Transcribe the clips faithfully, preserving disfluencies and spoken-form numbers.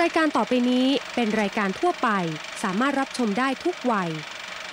รายการต่อไปนี้เป็นรายการทั่วไปสามารถรับชมได้ทุกวัย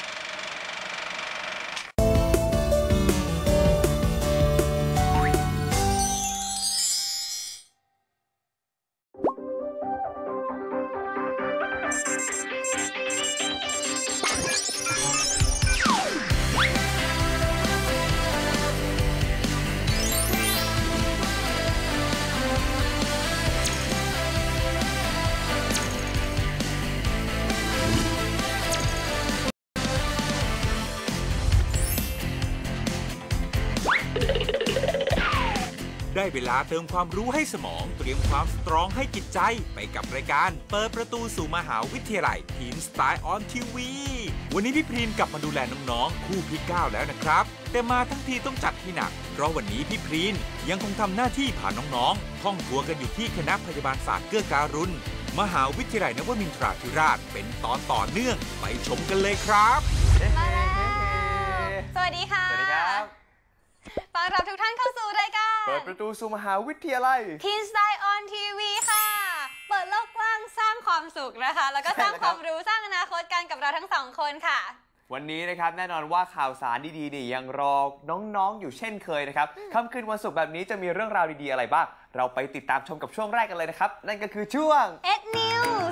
ได้เวลาเติมความรู้ให้สมองเตรียมความสตรองให้จิตใจไปกับรายการเปิดประตูสู่มหาวิทยาลัยทีนสไตล์ออนทีวีวันนี้พี่พรีนกลับมาดูแลน้องๆคู่พี่ก้าวแล้วนะครับแต่มาทั้งทีต้องจัดให้หนักเพราะวันนี้พี่พรีนยังคงทำหน้าที่พาน้องๆท่องทัวร์กันอยู่ที่คณะพยาบาลศาสตร์เกื้อการุณมหาวิทยาลัยนวมินทราธิราชเป็นตอนต่อเนื่องไปชมกันเลยครับมาแล้วสวัสดีค่ะสวัสดีครับต้อนรับทุกท่านเข้าสู่รายการเปิดประตูสู่มหาวิทยาลัย Teen Style on ที วี ค่ะเปิดโลกกว้างสร้างความสุขนะคะแล้วก็สร้างความรู้สร้างอนาคตกันกับเราทั้งสองคนค่ะวันนี้นะครับแน่นอนว่าข่าวสารดีๆนี่ยังรอน้องๆอยู่เช่นเคยนะครับค่ำคืนวันศุกร์แบบนี้จะมีเรื่องราวดีๆอะไรบ้างเราไปติดตามชมกับช่วงแรกกันเลยนะครับนั่นก็คือช่วงเอ็ด News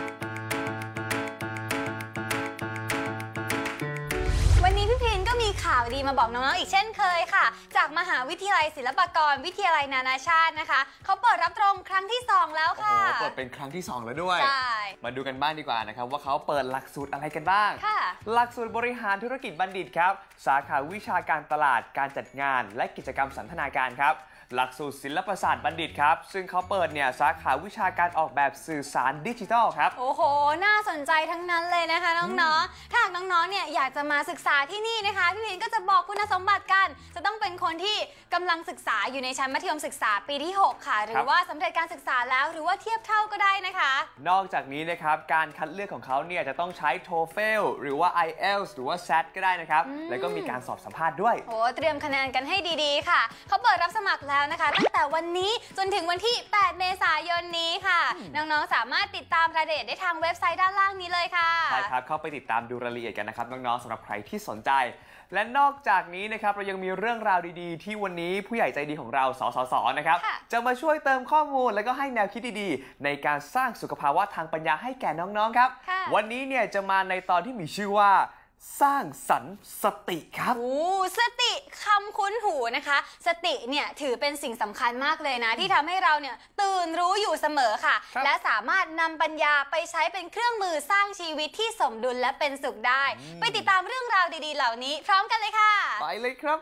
วันนี้พี่พินก็มีข่าวดีมาบอกน้องๆอีกเช่นเคยค่ะจากมหาวิทยาลัยศิลปากรวิทยาลัยนานาชาตินะคะเขาเปิดรับตรงครั้งที่สองแล้วค่ะโอ้โหเปิดเป็นครั้งที่สองแล้วด้วยใช่มาดูกันบ้างดีกว่านะครับว่าเขาเปิดหลักสูตรอะไรกันบ้างค่ะหลักสูตรบริหารธุรกิจบัณฑิตครับสาขาวิชาการตลาดการจัดงานและกิจกรรมสันทนาการครับหลักสูตรศิลปศาสตร์บัณฑิตครับซึ่งเขาเปิดเนี่ยสาขาวิชาการออกแบบสื่อสารดิจิทัลครับโอ้โหน่าสนใจทั้งนั้นเลยนะคะน้องๆถ้าหากน้องๆเนี่ยอยากจะมาศึกษาที่นี่นะคะพี่พินก็จะบอกคุณสมบัติกันจะต้องเป็นคนที่กำลังศึกษาอยู่ในชั้นมัธยมศึกษาปีที่หกค่ะหรือว่าสำเร็จการศึกษาแล้วหรือว่าเทียบเท่าก็ได้นะคะนอกจากนี้นะครับการคัดเลือกของเขาเนี่ยจะต้องใช้ โทเฟล หรือว่า ไอ เอล ที เอส หรือว่า แซด ก็ได้นะครับแล้วก็มีการสอบสัมภาษณ์ด้วยโอ้เตรียมคะแนนกันให้ดีๆค่ะเขาเปิดรับสมัครแล้วนะคะตั้งแต่วันนี้จนถึงวันที่แปดเมษายนนี้ค่ะน้องๆสามารถติดตามรายละเอียดได้ทางเว็บไซต์ด้านล่างนี้เลยค่ะใช่ครับเข้าไปติดตามดูรายละเอียดกันนะครับน้องๆสำหรับใครที่สนใจและนอกจากนี้นะครับเรายังมีเรื่องราวดีๆที่วันนี้ผู้ใหญ่ใจดีของเราสสสนะครับจะมาช่วยเติมข้อมูลและก็ให้แนวคิดดีๆในการสร้างสุขภาวะทางปัญญาให้แก่น้องๆครับวันนี้เนี่ยจะมาในตอนที่มีชื่อว่าสร้างสรรค์สติครับโอ้สติคำคุ้นหูนะคะสติเนี่ยถือเป็นสิ่งสำคัญมากเลยนะที่ทำให้เราเนี่ยตื่นรู้อยู่เสมอค่ะและสามารถนำปัญญาไปใช้เป็นเครื่องมือสร้างชีวิตที่สมดุลและเป็นสุขได้ไปติดตามเรื่องราวดีๆเหล่านี้พร้อมกันเลยค่ะไปเลยครับ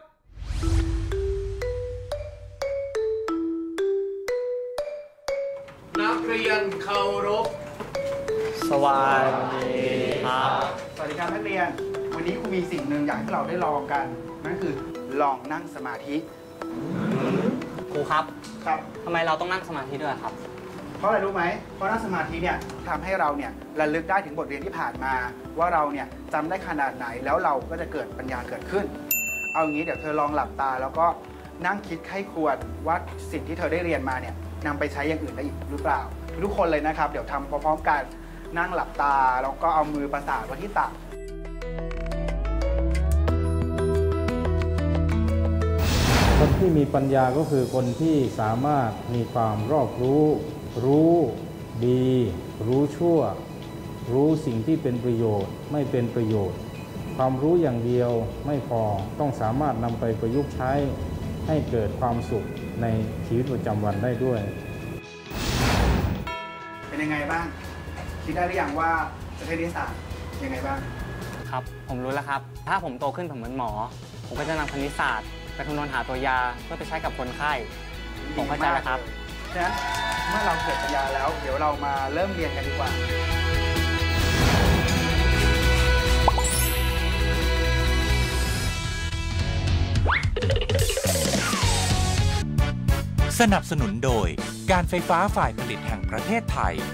นักเรียนเคารพสวัสดีครับสวัสดีครับนักเรียนวันนี้ครูมีสิ่งหนึ่งอยากให้เราได้ลองกันนั่นคือลองนั่งสมาธิครูครับครับทำไมเราต้องนั่งสมาธิด้วยครับเพราะอะไรรู้ไหมเพราะนั่งสมาธิเนี่ยทำให้เราเนี่ยระลึกได้ถึงบทเรียนที่ผ่านมาว่าเราเนี่ยจำได้ขนาดไหนแล้วเราก็จะเกิดปัญญาเกิดขึ้นเอางี้เดี๋ยวเธอลองหลับตาแล้วก็นั่งคิดไข้ควรว่าสิ่งที่เธอได้เรียนมาเนี่ยนำไปใช้อย่างอื่นได้อีกหรือเปล่าทุกคนเลยนะครับเดี๋ยวทำพร้อมๆกันนั่งหลับตาแล้วก็เอามือประสานไว้ที่ตักคนที่มีปัญญาก็คือคนที่สามารถมีความรอบรู้รู้ดีรู้ชั่วรู้สิ่งที่เป็นประโยชน์ไม่เป็นประโยชน์ความรู้อย่างเดียวไม่พอต้องสามารถนำไปประยุกต์ใช้ให้เกิดความสุขในชีวิตประจำวันได้ด้วยเป็นยังไงบ้างคิดได้หรือยังว่าจะใช้นิสสัยยังไงบ้างครับผมรู้แล้วครับถ้าผมโตขึ้นผมเป็นหมอผมก็จะนำคณิตศาสตร์ไปคำนวณหาตัวยาเพื่อไปใช้กับคนไข้ผมเข้าใจแล้วครับฉะนั้นเมื่อเราเกิดปัญญาแล้วเดี๋ยวเรามาเริ่มเรียนกันดีกว่าสนับสนุนโดยการไฟฟ้าฝ่ายผลิตแห่งประเทศไทย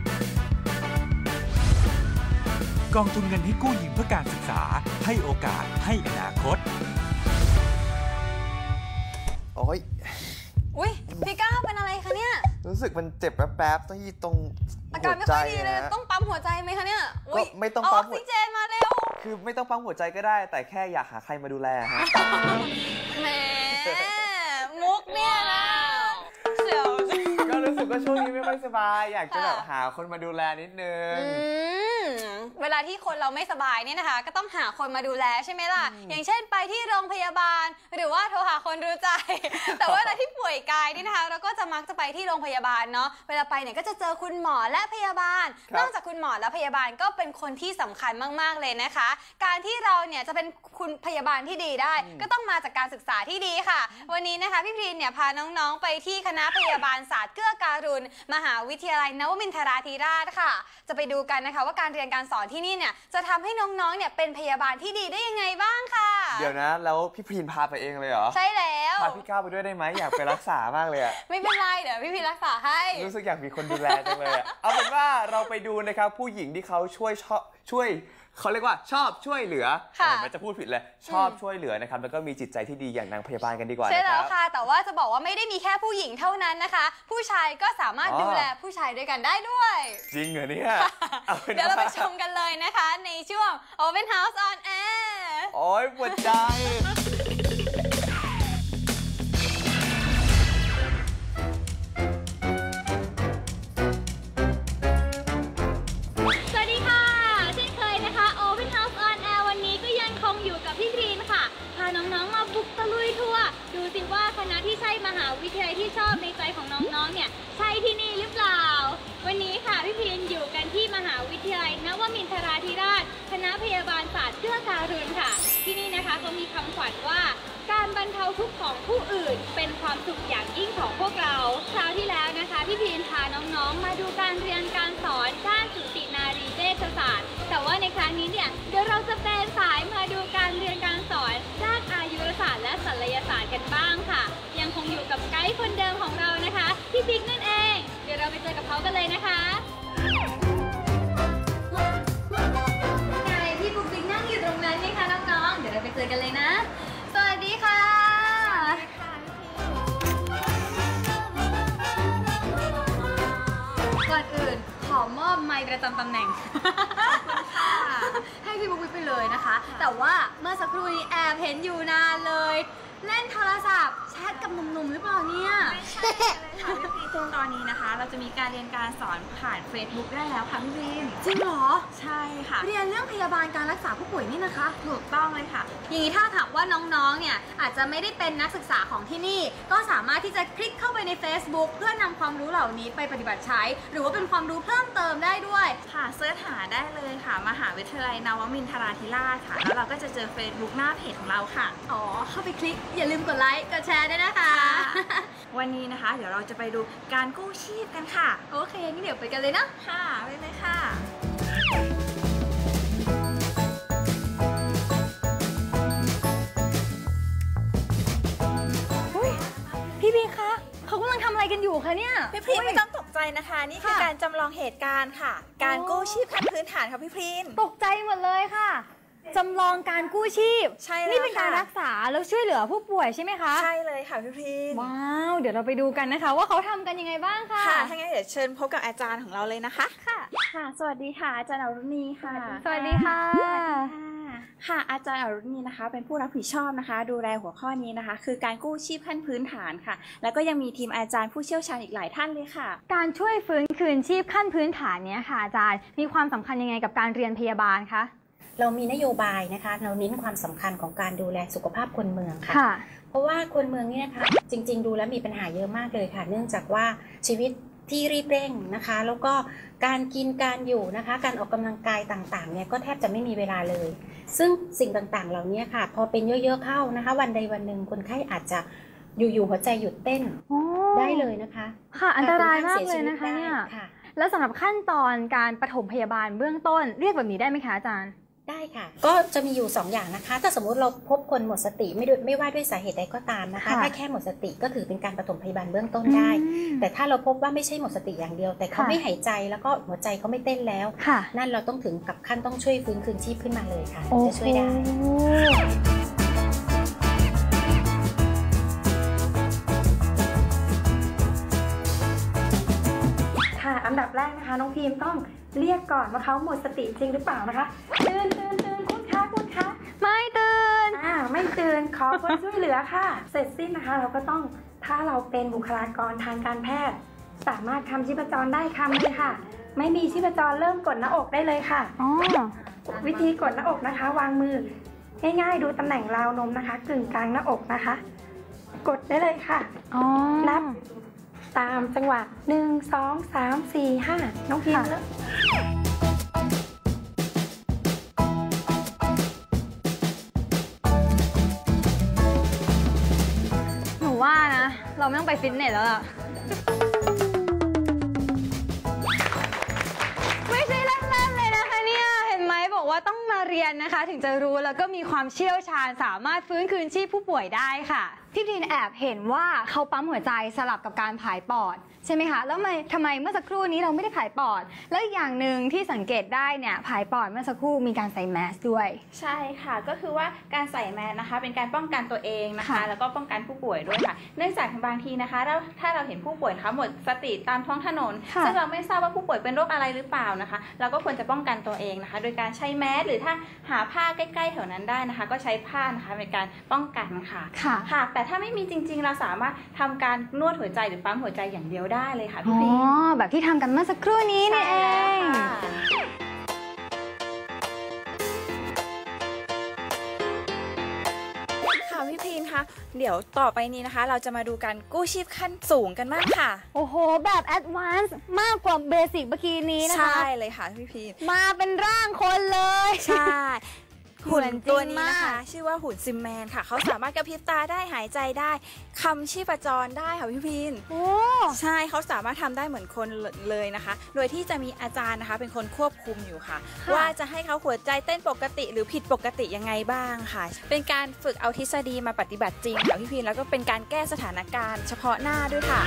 กองทุนเงินให้กู้ยืมเพื่อการศึกษาให้โอกาสให้อนาคตโอ้ยอุ๊ยพี่ก้าวเป็นอะไรคะเนี่ยรู้สึกมันเจ็บแป๊บๆที่ตรงอาการไม่ค่อยดีเลยต้องปั๊มหัวใจไหมคะเนี่ยก็ไม่ต้องปั๊มออกซิเจนมาเร็วคือไม่ต้องปั๊มหัวใจก็ได้แต่แค่อยากหาใครมาดูแลฮะแหมมุกเนี่ยนะเสียวก็รู้สึกว่าช่วงนี้ไม่ค่อยสบายอยากจะแบบหาคนมาดูแลนิดนึงเวลาที่คนเราไม่สบายเนี่ยนะคะก็ต้องหาคนมาดูแลใช่ไหมล่ะอย่างเช่นไปที่โรงพยาบาลหรือว่าโทรหาคนรู้ใจแต่ว่าเวลาที่ป่วยกายนี่นะคะเราก็จะมักจะไปที่โรงพยาบาลเนาะเวลาไปเนี่ยก็จะเจอคุณหมอและพยาบาลนอกจากคุณหมอและพยาบาลก็เป็นคนที่สำคัญมากๆเลยนะคะการที่เราเนี่ยจะเป็นคุณพยาบาลที่ดีได้ก็ต้องมาจากการศึกษาที่ดีค่ะวันนี้นะคะพี่พรีนเนี่ยพาน้องๆไปที่คณะพยาบาลศาสตร์เกื้อการุณมหาวิทยาลัยนวมินทราธิราชค่ะจะไปดูกันนะคะว่าการเรียนการสอนที่นี่เนี่ยจะทำให้น้องๆเนี่ยเป็นพยาบาลที่ดีได้ยังไงบ้างค่ะเดี๋ยวนะแล้วพี่พรีนพาไปเองเลยเหรอใช่แล้วพาพี่ก้าวไปด้วยได้ไหมอยากไปรักษามากเลยอะไม่เป็นไรเดี๋ยวพี่พรีนรักษาให้รู้สึกอยากมีคนดูแลจังเลยอะเอาเป็นว่าเราไปดูนะครับผู้หญิงที่เขาช่วยช่วยเขาเรียกว่าชอบช่วยเหลือมันจะพูดผิดเลยชอบช่วยเหลือนะครับแล้วก็มีจิตใจที่ดีอย่างนางพยาบาลกันดีกว่าใช่แล้วค่ะแต่ว่าจะบอกว่าไม่ได้มีแค่ผู้หญิงเท่านั้นนะคะผู้ชายก็สามารถดูแลผู้ชายด้วยกันได้ด้วยจริงเหรอเนี่ยเดี๋ยวเราไปชมกันเลยนะคะในช่วง Open House on Air โอ้ยปวดใจวิทยาลัยที่ชอบในใจของน้องๆเนี่ยใช่ที่นี่หรือเปล่าวันนี้ค่ะพี่พินอยู่กันที่มหาวิทยาลัยนวมินทราธิราชคณะพยาบาลศาสตร์เกื้อการุณค่ะที่นี่นะคะเขามีคำขวัญว่าการบรรเทาทุกข์ของผู้อื่นเป็นความสุขอย่างยิ่งของพวกเราคราวที่แล้วนะคะพี่พินพาน้องๆมาดูการเรียนการสอนด้านสูตินารีเวชศาสตร์แต่ว่าในครั้งนี้เนี่ยเดี๋ยวเราจะเป็นสายมาดูการเรียนการสอนด้านอายุรศาสตร์และศัลยศาสตร์กันบ้างค่ะยังคงอยู่กับไกด์คนเดิมของเรานะคะพี่บิ๊กนั่นเองเดี๋ยวเราไปเจอกับเขากันเลยนะคะไงพี่บุ๊กบิ๊กนั่งอยู่ตรงนั้นนี่คะน้องๆเดี๋ยวเราไปเจอกันเลยนะสวัสดีค่ะก่อนอื่นขอมอบไมค์ประจำตำแหน่งให้พี่บุ๊กบิ๊กไปเลยนะคะแต่ว่าเมื่อสักครู่นี้แอบเห็นอยู่นานเลยเล่นโทรศัพท์แชทกับหนุ่มๆหรือเปล่าเนี่ยไม่ใช่เลยค่ะพี่พีตอนนี้นะคะเราจะมีการเรียนการสอนผ่าน Facebook ได้แล้วค่ะพี่พีจริงเหรอใช่ค่ะเรียนเรื่องพยาบาลการรักษาผู้ป่วยนี่นะคะถูกต้องเลยค่ะอย่างนี้ถ้าถามว่าน้องๆเนี่ยอาจจะไม่ได้เป็นนักศึกษาของที่นี่ก็สามารถที่จะคลิกเข้าไปใน Facebook เพื่อนำความรู้เหล่านี้ไปปฏิบัติใช้หรือว่าเป็นความรู้เพิ่มเติมได้ด้วยค่ะเสิร์ชหาได้เลยค่ะมหาวิทยาลัยนวมินทราธิราชค่ะแล้วเราก็จะเจอ Facebook หน้าเพจของเราค่ะอ๋อเข้าไปคลิกอย่าลืมกดไลค์กดแชร์ด้วยนะคะวันนี้นะคะเดี๋ยวเราจะไปดูการกู้ชีพกันค่ะโอเคงั้นเดี๋ยวไปกันเลยนะค่ะไปเลยค่ะพี่พีคะเขากำลังทำอะไรกันอยู่คะเนี่ยพี่พรีนไม่ต้องตกใจนะคะนี่คือการจำลองเหตุการณ์ค่ะการกู้ชีพขั้นพื้นฐานค่ะพี่พรีนตกใจหมดเลยค่ะจำลองการกู้ชีพใช่แล้วนี่เป็นการรักษาแล้วช่วยเหลือผู้ป่วยใช่ไหมคะใช่เลยค่ะพี่พรีนว้าวเดี๋ยวเราไปดูกันนะคะว่าเขาทำกันยังไงบ้างค่ะค่ะถ้างั้นเดี๋ยวเชิญพบกับอาจารย์ของเราเลยนะคะค่ะค่ะสวัสดีค่ะอาจารย์อรุณีค่ะสวัสดีค่ะค่ะอาจารย์อรุณีนะคะเป็นผู้รับผิดชอบนะคะดูแลหัวข้อนี้นะคะคือการกู้ชีพขั้นพื้นฐานค่ะแล้วก็ยังมีทีมอาจารย์ผู้เชี่ยวชาญอีกหลายท่านเลยค่ะการช่วยฟื้นคืนชีพขั้นพื้นฐานนี้ค่ะอาจารย์มีความสำคัญยังไงกับการเรียนพยาบาลคะเรามีนโยบายนะคะเราเน้นความสำคัญของการดูแลสุขภาพคนเมืองค่ะเพราะว่าคนเมืองนี่นะคะจริงๆดูแล้วมีปัญหาเยอะมากเลยค่ะเนื่องจากว่าชีวิตที่รีบเร่งนะคะแล้วก็การกินการอยู่นะคะการออกกำลังกายต่างๆเนี่ยก็แทบจะไม่มีเวลาเลยซึ่งสิ่งต่างๆเหล่านี้ค่ะพอเป็นเยอะๆเข้านะคะวันใดวันหนึ่งคนไข้อาจจะอยู่ๆหัวใจหยุดเต้นได้เลยนะคะค่ะอันตรายมากเลยนะคะเนี่ยแล้วสำหรับขั้นตอนการปฐมพยาบาลเบื้องต้นเรียกแบบนี้ได้ไหมคะอาจารย์ได้ค่ะก็จะมีอยู่สองอย่างนะคะถ้าสมมุติเราพบคนหมดสติไม่ไม่ว่าด้วยสาเหตุใดก็ตามนะคะถ้าแค่หมดสติก็ถือเป็นการปฐมพยาบาลเบื้องต้นได้แต่ถ้าเราพบว่าไม่ใช่หมดสติอย่างเดียวแต่เขาไม่หายใจแล้วก็หัวใจเขาไม่เต้นแล้วนั่นเราต้องถึงกับขั้นต้องช่วยฟื้นคืนชีพขึ้นมาเลยค่ะจะช่วยได้อันดับแรกนะคะน้องพิมต้องเรียกก่อนว่าเขาหมดสติจริงหรือเปล่านะคะตื่นตื่นตื่นคุณคะคุณคะไม่ตื่นอ่าไม่ตื่นขอคนช่วยเหลือค่ะ เสร็จสิ้นนะคะเราก็ต้องถ้าเราเป็นบุคลากรทางการแพทย์สามารถทำชีพจรได้คำเลยค่ะไม่มีชีพจรเริ่มกดหน้าอกได้เลยค่ะอ๋อวิธีกดหน้าอกนะคะวางมือง่ายๆดูตำแหน่งราวนมนะคะกึ่งกลางหน้าอกนะคะกดได้เลยค่ะนับตามจังหวะหนึ่งสองสามสี่ห้าน้องพิมพ์หนูว่านะเราไม่ต้องไปฟิตเนสแล้วล่ะไม่ใช่เล่นๆเลยนะคะเนี่ยเห็นไหมบอกว่าต้องมาเรียนนะคะถึงจะรู้แล้วก็มีความเชี่ยวชาญสามารถฟื้นคืนชีพผู้ป่วยได้ค่ะพี่พินแอบเห็นว่าเขาปั๊มหัวใจสลับกับการผายปอดใช่ไหมคะแล้วทำไมทำไมเมื่อสักครู่นี้เราไม่ได้ผายปอดแล้วอีกอย่างหนึ่งที่สังเกตได้เนี่ยผายปอดเมื่อสักครู่มีการใส่แมสด้วยใช่ค่ะก็คือว่าการใส่แมสนะคะเป็นการป้องกันตัวเองนะคะแล้วก็ป้องกันผู้ป่วยด้วยค่ะเนื่องจากบางทีนะคะเราถ้าเราเห็นผู้ป่วยนะคะหมดสติตามท้องถนนซึ่งเราไม่ทราบว่าผู้ป่วยเป็นโรคอะไรหรือเปล่านะคะเราก็ควรจะป้องกันตัวเองนะคะโดยการใช้แมสหรือถ้าหาผ้าใกล้ๆแถวนั้นได้นะคะก็ใช้ผ้านะคะในการป้องกันค่ะค่ะแต่ถ้าไม่มีจริงๆเราสามารถทำการนวดหัวใจหรือปั๊มหัวใจอย่างเดียวได้เลยค่ะพี่พีอ๋อแบบที่ทำกันเมื่อสักครู่นี้นี่เองค่ะพี่พีนคะเดี๋ยวต่อไปนี้นะคะเราจะมาดูการกู้ชีพขั้นสูงกันบ้างค่ะโอ้โหแบบแอดวานซ์มากกว่าเบสิกเมื่อกี้นี้นะคะใช่เลยค่ะพี่พีนมาเป็นร่างคนเลยใช่หุ่นตัวนี้นะคะชื่อว่าหุ่นซิมแมนค่ะเขาสามารถกระพริบตาได้หายใจได้คำชีพจรได้ค่ะพี่พินโอ้ใช่เขาสามารถทำได้เหมือนคนเลยนะคะโดยที่จะมีอาจารย์นะคะเป็นคนควบคุมอยู่ค่ะว่าจะให้เขาหัวใจเต้นปกติหรือผิดปกติยังไงบ้างค่ะเป็นการฝึกเอาทฤษฎีมาปฏิบัติจริงค่ะพี่พินแล้วก็เป็นการแก้สถานการณ์เฉพาะหน้าด้วยค่ะ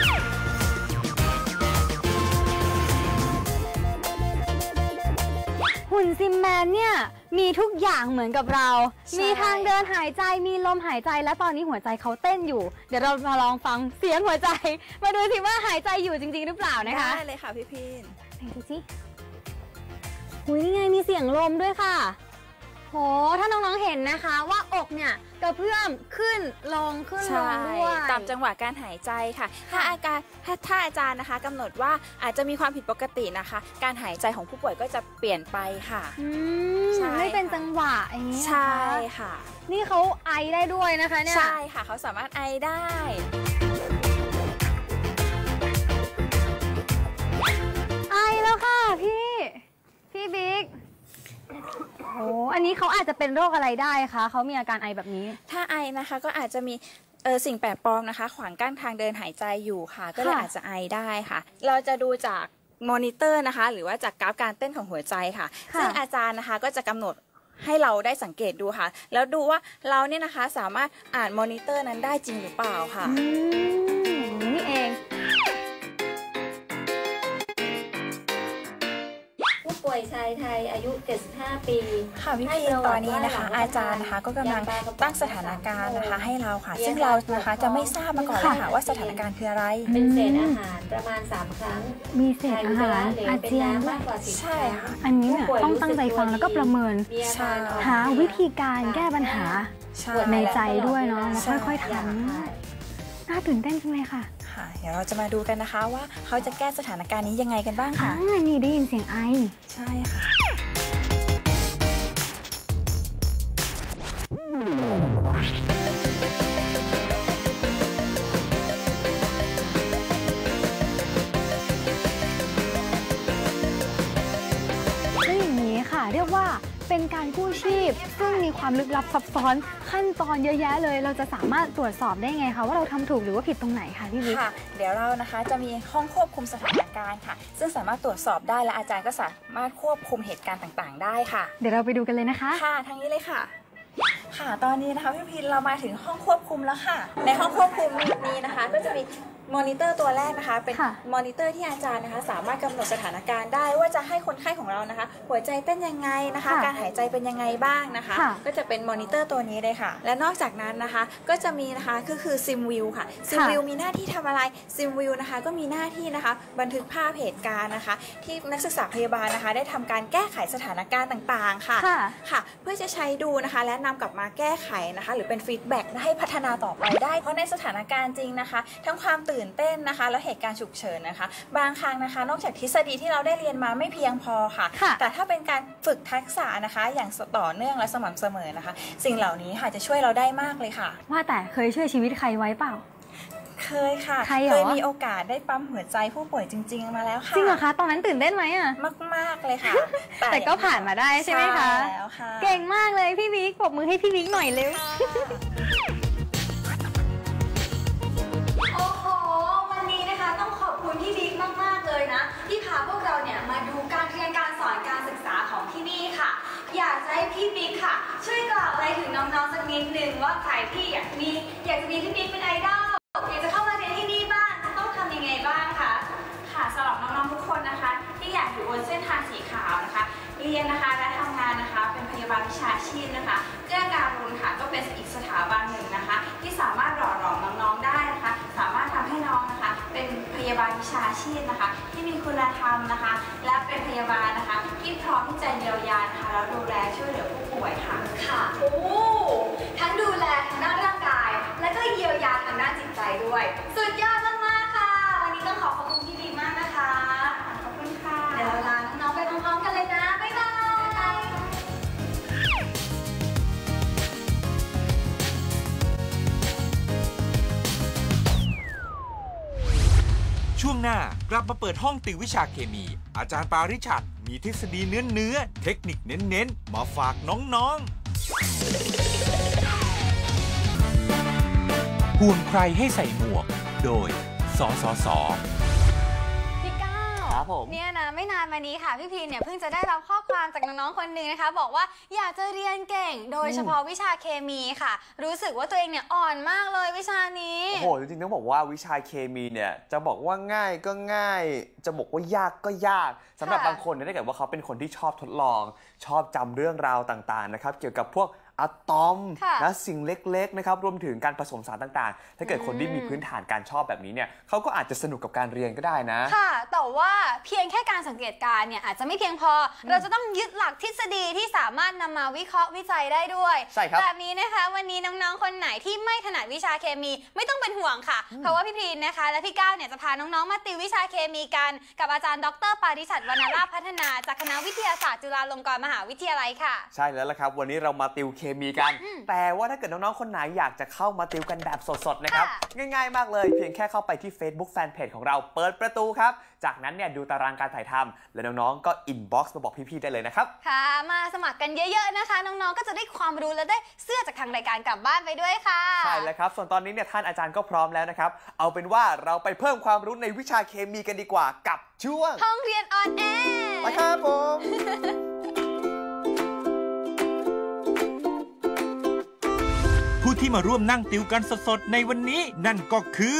หุ่นซิมแมนเนี่ยมีทุกอย่างเหมือนกับเรามีทางเดินหายใจมีลมหายใจและตอนนี้หัวใจเขาเต้นอยู่เดี๋ยวเรามาลองฟังเสียงหัวใจมาดูสิว่าหายใจอยู่จริงๆหรือเปล่านะคะได้เลยค่ะพี่พินไหนดูสิหุยนี่ไงมีเสียงลมด้วยค่ะโหถ้าน้องๆเห็นนะคะว่าอกเนี่ยกระเพื่อมขึ้นลงขึ้นลงด้วยตามจังหวะการหายใจค่ะถ้าอาการถ้าอาจารย์นะคะกำหนดว่าอาจจะมีความผิดปกตินะคะการหายใจของผู้ป่วยก็จะเปลี่ยนไปค่ะไม่เป็นจังหวะอย่างนี้ใช่ค่ะนี่เขาไอได้ด้วยนะคะเนี่ยใช่ค่ะเขาสามารถไอได้ไอแล้วค่ะพี่พี่บิ๊กโอ้อันนี้เขาอาจจะเป็นโรคอะไรได้คะเขามีอาการไอแบบนี้ถ้าไอนะคะก็อาจจะมีเออสิ่งแปลกปลอมนะคะขวางกั้นทางเดินหายใจอยู่ค่ะก็เลยอาจจะไอได้ค่ะเราจะดูจากมอนิเตอร์นะคะหรือว่าจากกราฟการเต้นของหัวใจค่ะซึ่งอาจารย์นะคะก็จะกำหนดให้เราได้สังเกตดูค่ะแล้วดูว่าเราเนี่ยนะคะสามารถอ่านมอนิเตอร์นั้นได้จริงหรือเปล่าค่ะนี่เองผู้ป่วยชายไทยอายุเจ็ดสิบห้าปีค่ะพี่พีตอนนี้นะคะอาจารย์นะคะก็กำลังตั้งสถานการณ์นะคะให้เราค่ะซึ่งเรานะคะจะไม่ทราบมาก่อนเลยค่ะว่าสถานการณ์คืออะไรเป็นเศษอาหารประมาณสามครั้งมีเศษอาหารอาเจียนมากกว่าสิบใช่ค่ะอันนี้เนี่ยต้องตั้งใจฟังแล้วก็ประเมินหาวิธีการแก้ปัญหาในใจด้วยเนาะมาค่อยๆทำน่าตื่นเต้นจังเลยค่ะเดี๋ยวเราจะมาดูกันนะคะว่าเขาจะแก้สถานการณ์นี้ยังไงกันบ้างค่ะนี่ได้ยินเสียงไอใช่ค่ะแล้วอย่างนี้ค่ะเรียกว่าเป็นการกู้ชีพซึ่งมีความลึกลับซับซ้อนขั้นตอนเยอะแยะเลยเราจะสามารถตรวจสอบได้ไงคะว่าเราทำถูกหรือว่าผิดตรงไหนคะพี่วิค่ะเดี๋ยวเรานะคะจะมีห้องควบคุมสถานการณ์ค่ะซึ่งสามารถตรวจสอบได้และอาจารย์ก็สามารถควบคุมเหตุการณ์ต่างๆได้ค่ะเดี๋ยวเราไปดูกันเลยนะคะค่ะทางนี้เลยค่ะค่ะตอนนี้นะคะพี่พินเรามาถึงห้องควบคุมแล้วค่ะในห้องควบคุมนี้นะคะก็จะมีมอนิเตอร์ตัวแรกนะคะเป็นมอนิเตอร์ที่อาจารย์นะคะสามารถกำหนดสถานการณ์ได้ว่าจะให้คนไข้ของเรานะคะหัวใจเต้นยังไงนะคะการหายใจเป็นยังไงบ้างนะคะก็จะเป็นมอนิเตอร์ตัวนี้เลยค่ะและนอกจากนั้นนะคะก็จะมีนะคะก็คือซิมวิวค่ะซิมวิวมีหน้าที่ทำอะไรซิมวิวนะคะก็มีหน้าที่นะคะบันทึกภาพเหตุการณ์นะคะที่นักศึกษาพยาบาลนะคะได้ทำการแก้ไขสถานการณ์ต่างๆค่ะค่ะเพื่อจะใช้ดูนะคะและนำกลับมาแก้ไขนะคะหรือเป็นฟีดแบ็กให้พัฒนาต่อไปได้เพราะในสถานการณ์จริงนะคะทั้งความตื่นเต้นนะคะและเหตุการณ์ฉุกเฉินนะคะบางครั้งนะคะนอกจากทฤษฎีที่เราได้เรียนมาไม่เพียงพอค่ะแต่ถ้าเป็นการฝึกทักษะนะคะอย่างต่อเนื่องและสม่ำเสมอนะคะสิ่งเหล่านี้ค่ะจะช่วยเราได้มากเลยค่ะว่าแต่เคยช่วยชีวิตใครไว้เปล่าเคยค่ะเคยมีโอกาสได้ปั๊มหัวใจผู้ป่วยจริงๆมาแล้วค่ะจริงเหรอคะตอนนั้นตื่นเต้นไหมอ่ะมากๆเลยค่ะแต่ก็ผ่านมาได้ใช่ไหมคะเก่งมากเลยพี่บิ๊กปรบมือให้พี่บิ๊กหน่อยเร็วโอ้โหวันนี้นะคะต้องขอบคุณพี่บิ๊กมากๆเลยนะที่พาพวกเราเนี่ยมาดูการเรียนการสอนการศึกษาของที่นี่ค่ะอยากจะให้พี่บิ๊กค่ะช่วยกล่าวอะไรถึงน้องๆสักนิดนึงว่าใครที่อยากมีอยากจะมีพี่บิ๊กเป็นไอดอลอยากจะเข้ามาเรียนที่นี่บ้างต้องทำยังไงบ้างคะค่ะสำหรับน้องๆทุกคนนะคะที่อยากอยู่บนเส้นทางสีขาวนะคะเรียนนะคะและทำงานนะคะเป็นพยาบาลวิชาชีพนะคะเกื้อการุณค่ะก็เป็นอีกสถาบันหนึ่งนะคะที่สามารถหล่อหลอมน้องๆได้นะคะสามารถทำให้น้องนะคะเป็นพยาบาลวิชาชีพนะคะที่มีคุณธรรมนะคะและเป็นพยาบาลนะคะที่พร้อมที่จะเยียวยานะคะแล้วดูแลช่วยเหลือผู้ป่วยค่ะค่ะโอ้ทั้งดูแลทางด้านร่างกายและก็เยียวยาทางด้านจิตใจด้วยสุดยอดมากๆค่ะวันนี้ต้องขอขอบคุณพี่บิ๊กมากนะคะขอบคุณค่ะเดี๋ยวเราลาน้องๆไปพร้อมๆกันเลยนะบ๊ายบายช่วงหน้ากลับมาเปิดห้องติววิชาเคมีอาจารย์ปาริชัดมีทฤษฎีเนื้อเนื้อเทคนิคเน้นๆมาฝากน้องๆห่วงใครให้ใส่หมวกโดยสสส. พี่ก้าวครับผมเนี่ยนะไม่นานมานี้ค่ะพี่พีเนี่ยเพิ่งจะได้รับข้อความจากน้องๆคนหนึ่งนะคะบอกว่าอยากจะเรียนเก่งโดยเฉพาะวิชาเคมีค่ะรู้สึกว่าตัวเองเนี่ยอ่อนมากเลยวิชานี้โอ้โหจริงๆต้องบอกว่าวิชาเคมีเนี่ยจะบอกว่าง่ายก็ง่ายจะบอกว่ายากก็ยากสำหรับบางคนเนี่ยถ้าเกิดว่าเขาเป็นคนที่ชอบทดลองชอบจำเรื่องราวต่างๆนะครับเกี่ยวกับพวกอะตอมและสิ่งเล็กๆนะครับรวมถึงการผสมสารต่างๆถ้าเกิดคนที่มีพื้นฐานการชอบแบบนี้เนี่ยเขาก็อาจจะสนุกกับการเรียนก็ได้นะค่ะแต่ว่าเพียงแค่การสังเกตการเนี่ยอาจจะไม่เพียงพอเราจะต้องยึดหลักทฤษฎีที่สามารถนำมาวิเคราะห์วิจัยได้ด้วยใช่ครับแบบนี้นะคะวันนี้น้องๆคนไหนที่ไม่ถนัดวิชาเคมีไม่ต้องเป็นห่วงค่ะเพราะว่าพี่พีนนะคะและพี่ก้าวเนี่ยจะพาน้องๆมาติววิชาเคมีกันกับอาจารย์ดร.ปาริชัด วรรณราภพัฒนาจากคณะวิทยาศาสตร์จุฬาลงกรณ์มหาวิทยาลัยค่ะใช่แล้วล่ะครับวันนี้เรามาติวเคมีกันแต่ว่าถ้าเกิดน้องๆคนไหนอยากจะเข้ามาติวกันแบบสดๆนะครับง่ายๆมากเลยเพียงแค่เข้าไปที่ Facebook Fanpage ของเราเปิดประตูครับจากนั้นเนี่ยดูตารางการถ่ายทำและน้องๆก็อินบ็อกซ์มาบอกพี่ๆได้เลยนะครับค่ะมาสมัครกันเยอะๆนะคะน้องๆก็จะได้ความรู้และได้เสื้อจากทางรายการกลับบ้านไปด้วยค่ะใช่แล้วครับส่วนตอนนี้เนี่ยท่านอาจารย์ก็พร้อมแล้วนะครับเอาเป็นว่าเราไปเพิ่มความรู้ในวิชาเคมีกันดีกว่ากับช่วงห้องเรียนออนแอร์ไปครับผมผู้ที่มาร่วมนั่งติวกันสดๆในวันนี้นั่นก็คือ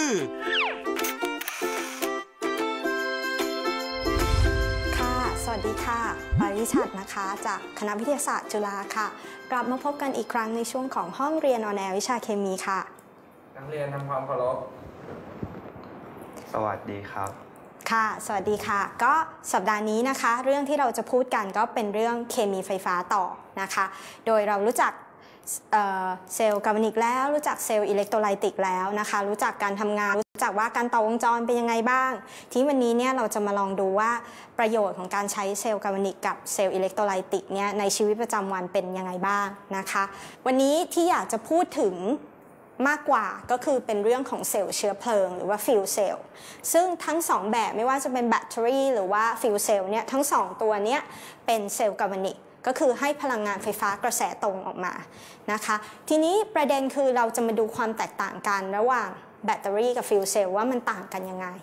ค่ะสวัสดีค่ะปาริชัดนะคะจากคณะวิทยาศาสตร์จุฬาค่ะกลับมาพบกันอีกครั้งในช่วงของห้องเรียนออนแอร์วิชาเคมีค่ะนักเรียนทำความเคารพสวัสดีครับค่ะสวัสดีค่ะก็สัปดาห์นี้นะคะเรื่องที่เราจะพูดกันก็เป็นเรื่องเคมีไฟฟ้าต่อนะคะโดยเรารู้จักเซลล์กาลวานิกแล้วรู้จักเซลล์อิเล็กโทรไลติกแล้วนะคะรู้จักการทำงานรู้จักว่าการต่อวงจรเป็นยังไงบ้างที่วันนี้เนี่ยเราจะมาลองดูว่าประโยชน์ของการใช้เซลล์กาลวานิกกับเซลล์อิเล็กโทรไลติกเนี่ยในชีวิตประจำวันเป็นยังไงบ้างนะคะวันนี้ที่อยากจะพูดถึงมากกว่าก็คือเป็นเรื่องของเซลล์เชื้อเพลิงหรือว่าฟิวเซลล์ซึ่งทั้งสองแบบไม่ว่าจะเป็นแบตเตอรี่หรือว่าฟิวเซลล์เนี่ยทั้งสองตัวเนี้ยเป็นเซลล์กาลวานิกก็คือให้พลังงานไฟฟ้ากระแสตรงออกมานะคะทีนี้ประเด็นคือเราจะมาดูความแตกต่างกันระหว่างแบตเตอรี่กับฟิวเซลล์ว่ามันต่างกันยังไง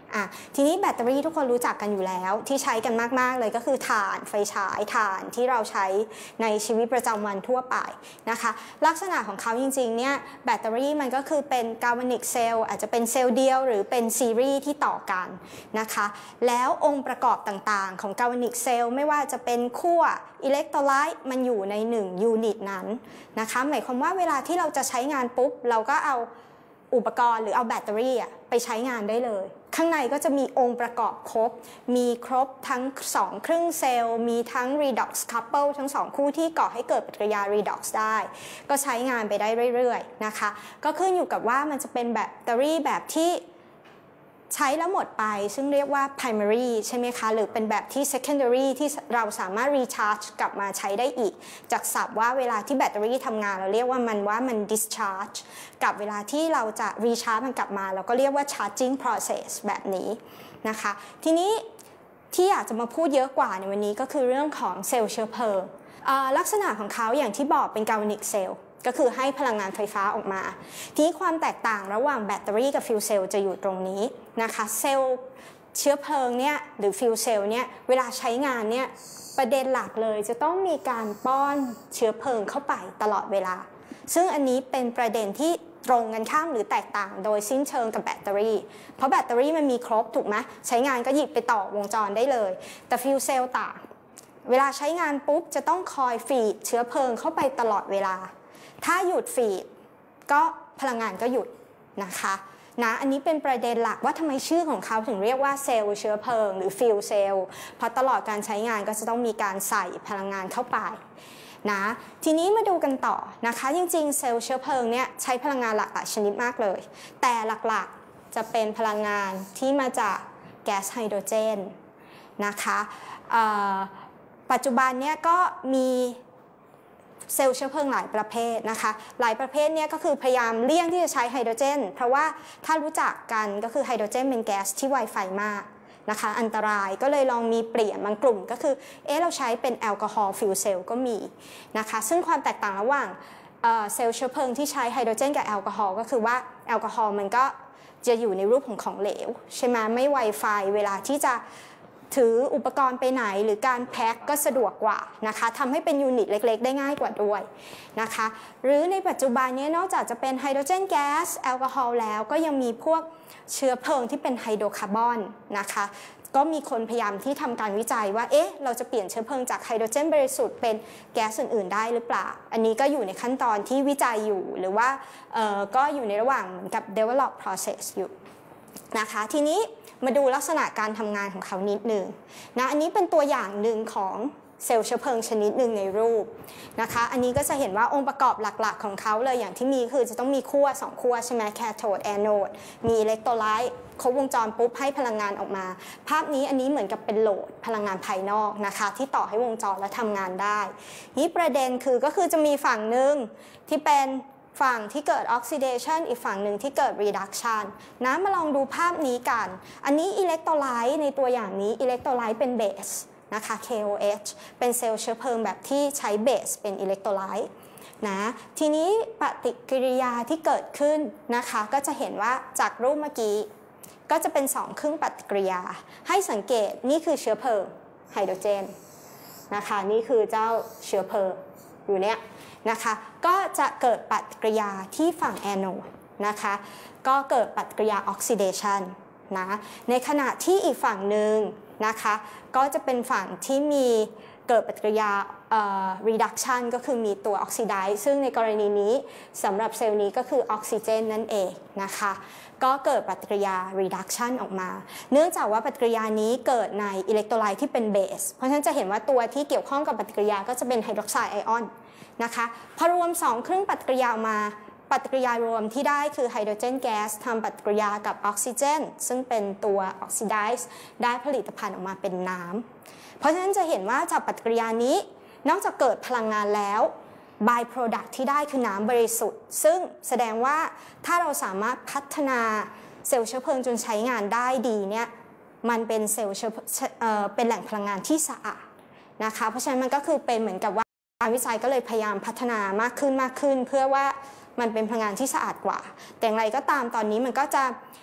อ่ะทีนี้แบตเตอรี่ทุกคนรู้จักกันอยู่แล้วที่ใช้กันมากๆเลยก็คือถ่านไฟฉายถ่านที่เราใช้ในชีวิตประจำวันทั่วไปนะคะลักษณะของเขาจริงๆเนี่ยแบตเตอรี่มันก็คือเป็นกาลวานิกเซลล์อาจจะเป็นเซลล์เดียวหรือเป็นซีรีส์ที่ต่อกันนะคะแล้วองค์ประกอบต่างๆของกาลวานิกเซลล์ไม่ว่าจะเป็นขั้วอิเล็กโทรไลต์มันอยู่ในหนึ่งยูนิตนั้นนะคะหมายความว่าเวลาที่เราจะใช้งานปุ๊บเราก็เอาอุปกรณ์หรือเอาแบตเตอรี่ไปใช้งานได้เลยข้างในก็จะมีองค์ประกอบครบมีครบทั้งสองครึ่งเซลล์มีทั้ง redox couple ทั้งสองคู่ที่ก่อให้เกิดปฏิกิริยา redox ได้ก็ใช้งานไปได้เรื่อยๆนะคะก็ขึ้นอยู่กับว่ามันจะเป็นแบตเตอรี่แบบที่ใช้แล้วหมดไปซึ่งเรียกว่า primary ใช่ไหมคะหรือเป็นแบบที่ secondary ที่เราสามารถ recharge กลับมาใช้ได้อีกจากศัพท์ว่าเวลาที่แบตเตอรี่ทำงานเราเรียกว่ามันว่ามัน discharge กับเวลาที่เราจะ recharge มันกลับมาเราก็เรียกว่า charging process แบบนี้นะคะทีนี้ที่อยากจะมาพูดเยอะกว่าในวันนี้ก็คือเรื่องของเซลล์เชื้อเพลิงลักษณะของเขาอย่างที่บอกเป็นกาลวานิกเซลล์ก็คือให้พลังงานไฟฟ้าออกมาทีนี้ความแตกต่างระหว่างแบตเตอรี่กับฟิวเซลล์จะอยู่ตรงนี้นะคะเซลล์เชื้อเพลิงเนี่ยหรือฟิวเซลล์เนี่ยเวลาใช้งานเนี่ยประเด็นหลักเลยจะต้องมีการป้อนเชื้อเพลิงเข้าไปตลอดเวลาซึ่งอันนี้เป็นประเด็นที่ตรงกันข้ามหรือแตกต่างโดยสิ้นเชิงกับแบตเตอรี่เพราะแบตเตอรี่มันมีครบถูกไหมใช้งานก็หยิบไปต่อวงจรได้เลยแต่ฟิวเซลล์ต่างเวลาใช้งานปุ๊บจะต้องคอยฟีดเชื้อเพลิงเข้าไปตลอดเวลาถ้าหยุดฟีดก็พลังงานก็หยุดนะคะนะอันนี้เป็นประเด็นหลักว่าทำไมชื่อของเขาถึงเรียกว่าเซลล์เชื้อเพลิงหรือฟิวเซลล์เพราะตลอดการใช้งานก็จะต้องมีการใส่พลังงานเข้าไปนะทีนี้มาดูกันต่อนะคะจริงๆเซลล์เชื้อเพลิงเนี่ยใช้พลังงานหลากหลายชนิดมากเลยแต่หลักๆจะเป็นพลังงานที่มาจากแก๊สไฮโดรเจนนะคะปัจจุบันเนี่ยก็มีเซลล์เชื้อเพลิงหลายประเภทนะคะหลายประเภทเนี่ยก็คือพยายามเลี่ยงที่จะใช้ไฮโดรเจนเพราะว่าถ้ารู้จักกันก็คือไฮโดรเจนเป็นแก๊สที่ไวไฟมากนะคะอันตรายก็เลยลองมีเปลี่ยนบางกลุ่มก็คือเอ๊ะเราใช้เป็นแอลกอฮอล์ฟิวเซลก็มีนะคะซึ่งความแตกต่างระหว่างเซลล์เชื้อเพลิงที่ใช้ไฮโดรเจนกับแอลกอฮอล์ก็คือว่าแอลกอฮอล์มันก็จะอยู่ในรูปของของเหลวใช่ไหมไม่ไวไฟเวลาที่จะถืออุปกรณ์ไปไหนหรือการแพ็คก็สะดวกกว่านะคะทำให้เป็นยูนิตเล็กๆได้ง่ายกว่าด้วยนะคะหรือในปัจจุบันนี้นอกจากจะเป็นไฮโดรเจนแก๊สแอลกอฮอล์แล้วก็ยังมีพวกเชื้อเพลิงที่เป็นไฮโดรคาร์บอนนะคะก็มีคนพยายามที่ทำการวิจัยว่าเอ๊ะเราจะเปลี่ยนเชื้อเพลิงจากไฮโดรเจนบริสุทธิ์เป็นแก๊สอื่นๆได้หรือเปล่าอันนี้ก็อยู่ในขั้นตอนที่วิจัยอยู่หรือว่าเอ่อก็อยู่ในระหว่างเหมือนกับ develop process อยู่นะคะทีนี้มาดูลักษณะการทำงานของเขานิดหนึ่งนะอันนี้เป็นตัวอย่างหนึ่งของเซลล์เชื้อเพลิงชนิดหนึ่งในรูปนะคะอันนี้ก็จะเห็นว่าองค์ประกอบหลักๆของเขาเลยอย่างที่มีคือจะต้องมีขั้วสองขั้วใช่ไหมแคโทดแอนโดมีอิเล็กโทรไลต์ครบวงจรปุ๊บให้พลังงานออกมาภาพนี้อันนี้เหมือนกับเป็นโหลดพลังงานภายนอกนะคะที่ต่อให้วงจรและทำงานได้นี่ประเด็นคือก็คือจะมีฝั่งหนึ่งที่เป็นฝั่งที่เกิด oxidation อีกฝั่งหนึ่งที่เกิด reduction นะมาลองดูภาพนี้กันอันนี้อิเล็กโทรไลต์ในตัวอย่างนี้อิเล็กโทรไลต์เป็นเบสนะคะ เค โอ เอช เป็นเซลล์เชื้อเพลิงแบบที่ใช้เบสเป็นอิเล็กโทรไลต์นะทีนี้ปฏิกิริยาที่เกิดขึ้นนะคะก็จะเห็นว่าจากรูปเมื่อกี้ก็จะเป็นสองครึ่งปฏิกิริยาให้สังเกตนี่คือเชื้อเพลิงไฮโดรเจนนะคะนี่คือเจ้าเชื้อเพลิงอยู่เนี้ยนะคะก็จะเกิดปฏิกิริยาที่ฝั่งแอนโอดนะคะก็เกิดปฏิกิริยาออกซิเดชันนะในขณะที่อีกฝั่งหนึ่งนะคะก็จะเป็นฝั่งที่มีเกิดปฏิกิริยา reduction ก็คือมีตัวออกซิไดซ์ซึ่งในกรณีนี้สำหรับเซลล์นี้ก็คือออกซิเจนนั่นเองนะคะก็เกิดปฏิกิริยา reduction ออกมาเนื่องจากว่าปฏิกิริยานี้เกิดในอิเล็กโทรไลต์ที่เป็นเบสเพราะฉะนั้นจะเห็นว่าตัวที่เกี่ยวข้องกับปฏิกิริยาก็จะเป็นไฮดรอกไซด์ไอออนนะคะพอรวมสองครึ่งปฏิกิริยามาปฏิกิริยารวมที่ได้คือไฮโดรเจนแก๊สทำปฏิกิริยากับออกซิเจนซึ่งเป็นตัวออกซิไดซ์ได้ผลิตภัณฑ์ออกมาเป็นน้ำเพราะฉะนั้นจะเห็นว่าจากปฏิกิริยานี้นอกจากเกิดพลังงานแล้ว by product ที่ได้คือน้ำบริสุทธิ์ซึ่งแสดงว่าถ้าเราสามารถพัฒนาเซลล์เชื้อเพลิงจนใช้งานได้ดีเนี่ยมันเป็นเซลล์เชื้อเอ่อเป็นแหล่งพลังงานที่สะอาดนะคะเพราะฉะนั้นมันก็คือเป็นเหมือนกับว่าการวิจัยก็เลยพยายามพัฒนามากขึ้นมากขึ้นเพื่อว่ามันเป็นพลังงานที่สะอาดกว่าแต่อย่างไรก็ตามตอนนี้มันก็จะ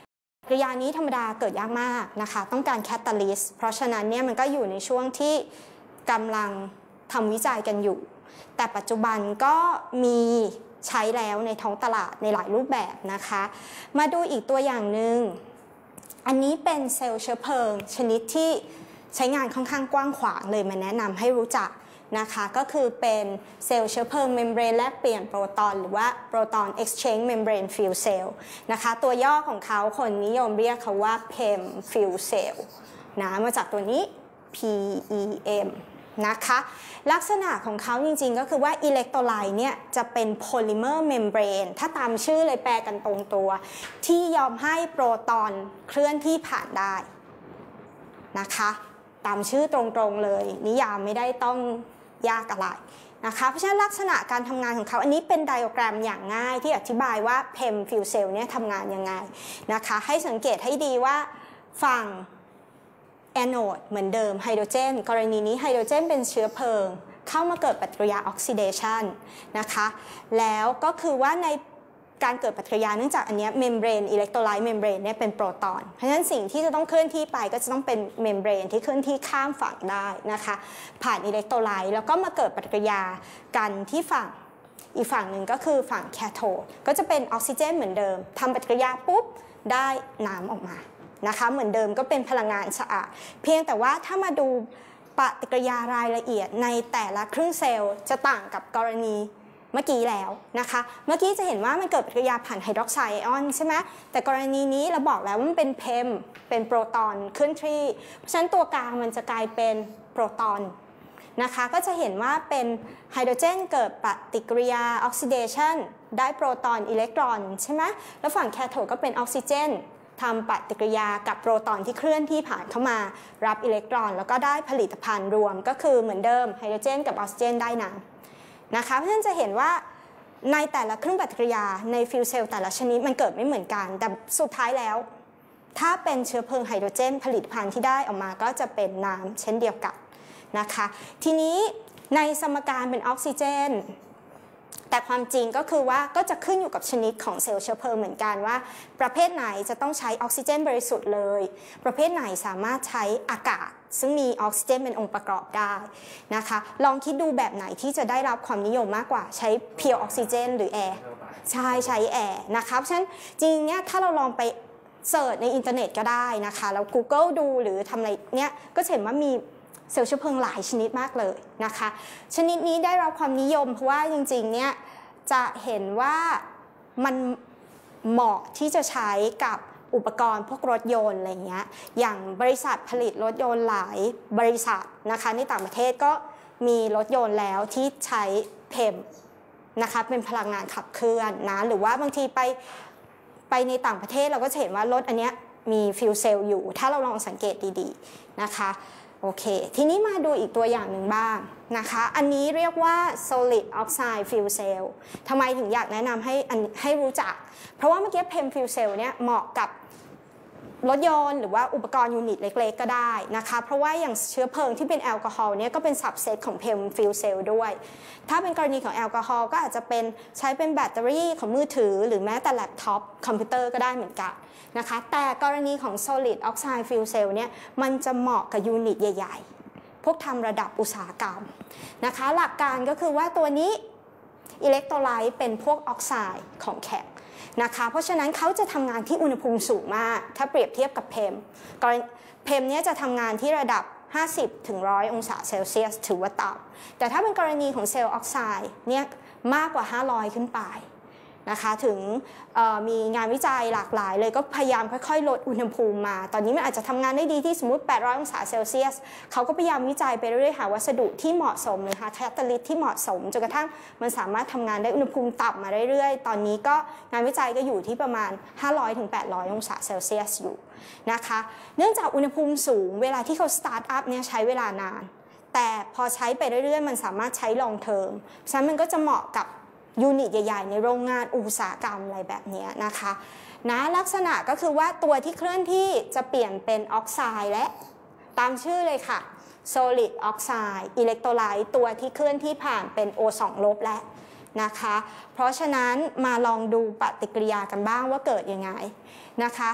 กริยานี้ธรรมดาเกิดยากมากนะคะต้องการแคตาลิสต์เพราะฉะนั้นเนี่ยมันก็อยู่ในช่วงที่กำลังทำวิจัยกันอยู่แต่ปัจจุบันก็มีใช้แล้วในท้องตลาดในหลายรูปแบบนะคะมาดูอีกตัวอย่างหนึ่งอันนี้เป็นเซลล์เชื้อเพลิงชนิดที่ใช้งานค่อนข้างกว้างขวางเลยมาแนะนำให้รู้จักนะคะก็คือเป็นเซลล์เชื้อเพลิงเมมเบรนแลกเปลี่ยนโปรตอนหรือว่าโปรตอน exchange membrane fuel cell นะคะตัวย่อของเขาคนนิยมเรียกเขาว่า พี อี เอ็ม fuel cell นะมาจากตัวนี้ พี อี เอ็ม นะคะลักษณะของเขาจริงๆก็คือว่าอิเล็กโทรไลต์เนี่ยจะเป็นโพลิเมอร์เมมเบรนถ้าตามชื่อเลยแปลกันตรงตัวที่ยอมให้โปรตอนเคลื่อนที่ผ่านได้นะคะตามชื่อตรงๆเลยนิยามไม่ได้ต้องยากอะไรนะคะเพราะฉะนั้นลักษณะการทำงานของเขาอันนี้เป็นไดอะแกรมอย่างง่ายที่อธิบายว่า พี อี เอ็ม fuel cell เนี่ยทำงานยังไงนะคะให้สังเกตให้ดีว่าฝั่งแอนโอดเหมือนเดิมไฮโดรเจนกรณีนี้ไฮโดรเจนเป็นเชื้อเพลิงเข้ามาเกิดปฏิกิริยาออกซิเดชันนะคะแล้วก็คือว่าในการเกิดปฏิกิริยาเนื่องจากอันนี้เมมเบรนอิเล็กโทรไลต์เมมเบรนเนี่ยเป็นโปรตอนเพราะฉะนั้นสิ่งที่จะต้องเคลื่อนที่ไปก็จะต้องเป็นเมมเบรนที่เคลื่อนที่ข้ามฝั่งได้นะคะผ่านอิเล็กโทรไลต์แล้วก็มาเกิดปฏิกิริยากันที่ฝั่งอีกฝั่งหนึ่งก็คือฝั่งแคโทดก็จะเป็นออกซิเจนเหมือนเดิมทำปฏิกิริยาปุ๊บได้น้ำออกมานะคะเหมือนเดิมก็เป็นพลังงานสะอาดเพียงแต่ว่าถ้ามาดูปฏิกิริยารายละเอียดในแต่ละครึ่งเซลล์จะต่างกับกรณีเมื่อกี้แล้วนะคะเมื่อกี้จะเห็นว่ามันเกิดปฏิกิริยาผ่านไฮดรอกไซด์ไอออนใช่ไหมแต่กรณีนี้เราบอกแล้วว่ามันเป็นเพมเป็นโปรตอนเคลื่อนที่เพราะฉะนั้นตัวกลางมันจะกลายเป็นโปรตอนนะคะก็จะเห็นว่าเป็นไฮโดรเจนเกิดปฏิกิริยาออกซิเดชันได้โปรตอนอิเล็กตรอนใช่ไหมแล้วฝั่งแคโทดก็เป็นออกซิเจนทำปฏิกิริยากับโปรตอนที่เคลื่อนที่ผ่านเข้ามารับอิเล็กตรอนแล้วก็ได้ผลิตภัณฑ์รวมก็คือเหมือนเดิมไฮโดรเจนกับออกซิเจนได้น้ำนะคะเพราะฉะนั้นจะเห็นว่าในแต่ละเครื่องปฏิกิริยาในฟิวเซลแต่ละชนิดมันเกิดไม่เหมือนกันแต่สุดท้ายแล้วถ้าเป็นเชื้อเพลิงไฮโดรเจนผลิตภัณฑ์ที่ได้ออกมาก็จะเป็นน้ำเช่นเดียวกันนะคะทีนี้ในสมการเป็นออกซิเจนแต่ความจริงก็คือว่าก็จะขึ้นอยู่กับชนิดของเซลล์เชื้อเพลิงเหมือนกันว่าประเภทไหนจะต้องใช้ออกซิเจนบริสุทธิ์เลยประเภทไหนสามารถใช้อากาศซึ่งมีออกซิเจนเป็นองค์ประกอบได้นะคะลองคิดดูแบบไหนที่จะได้รับความนิยมมากกว่าใช้เพียวออกซิเจนหรือแอร์ใช่ใช้แอร์นะคะเพราะฉะนั้นจริงเนี่ยถ้าเราลองไปเสิร์ชในอินเทอร์เน็ตก็ได้นะคะแล้ว Google ดูหรือทำอะไรเนี่ยก็เห็นว่ามีเซลล์เชื้อเพลิงหลายชนิดมากเลยนะคะชนิดนี้ได้รับความนิยมเพราะว่าจริงๆเนี่ยจะเห็นว่ามันเหมาะที่จะใช้กับอุปกรณ์พวกรถยนต์อะไรเงี้ยอย่างบริษัทผลิตรถยนต์หลายบริษัทนะคะในต่างประเทศก็มีรถยนต์แล้วที่ใช้เพมนะคะเป็นพลังงานขับเคลื่อนนะหรือว่าบางทีไปไปในต่างประเทศเราก็จะเห็นว่ารถอันเนี้ยมีฟิวเซลอยู่ถ้าเราลองสังเกตดีๆนะคะโอเคทีนี้มาดูอีกตัวอย่างหนึ่งบ้างนะคะอันนี้เรียกว่า solid oxide fuel cell ทำไมถึงอยากแนะนำให้ให้รู้จักเพราะว่าเมื่อกี้ พี อี เอ็ม fuel cell เนี่ยเหมาะกับรถยนต์หรือว่าอุปกรณ์ยูนิตเล็กๆก็ได้นะคะเพราะว่าอย่างเชื้อเพลิงที่เป็นแอลกอฮอล์เนี่ยก็เป็น subset ของ พี อี เอ็ม fuel cell ด้วยถ้าเป็นกรณีของแอลกอฮอล์ก็อาจจะเป็นใช้เป็นแบตเตอรี่ของมือถือหรือแม้แต่แล็ปท็อปคอมพิวเตอร์ก็ได้เหมือนกันนะคะแต่กรณีของ solid oxide fuel cell เนี่ยมันจะเหมาะกับยูนิตใหญ่ๆพวกทำระดับอุตสาหกรรมนะคะหลักการก็คือว่าตัวนี้อิเล็กโทรไลต์เป็นพวกออกไซด์ของแข็งนะคะเพราะฉะนั้นเขาจะทำงานที่อุณหภูมิสูงมากถ้าเปรียบเทียบกับเพมเพมเนี่ยจะทำงานที่ระดับห้าสิบถึงหนึ่งร้อยองศาเซลเซียสถือว่าต่ำแต่ถ้าเป็นกรณีของเซลล์ออกไซด์เนี่ยมากกว่าห้าร้อยขึ้นไปนะคะถึงมีงานวิจัยหลากหลายเลยก็พยายามค่อยๆลดอุณหภูมิมาตอนนี้มันอาจจะทำงานได้ดีที่สมมติแปดร้อยองศาเซลเซียสเขาก็พยายามวิจัยไปเรื่อยๆหาวัสดุที่เหมาะสมหรือหาแคตาลิสต์ที่เหมาะสมจนกระทั่งมันสามารถทำงานได้อุณหภูมิต่ำมาเรื่อยๆตอนนี้ก็งานวิจัยก็อยู่ที่ประมาณห้าร้อยถึงแปดร้อยองศาเซลเซียสอยู่นะคะเนื่องจากอุณหภูมิสูงเวลาที่เขาสตาร์ทอัพเนี่ยใช้เวลานานแต่พอใช้ไปเรื่อยๆมันสามารถใช้ลองเทอมฉะนั้นมันก็จะเหมาะกับยูนิตใหญ่ๆในโรงงานอุตสาหกรรมอะไรแบบนี้นะคะนะลักษณะก็คือว่าตัวที่เคลื่อนที่จะเปลี่ยนเป็นออกไซด์และตามชื่อเลยค่ะ solid oxide อิเล็กโทรไลต์ตัวที่เคลื่อนที่ผ่านเป็น โอ สอง ลบและนะคะเพราะฉะนั้นมาลองดูปฏิกิริยากันบ้างว่าเกิดยังไงนะคะ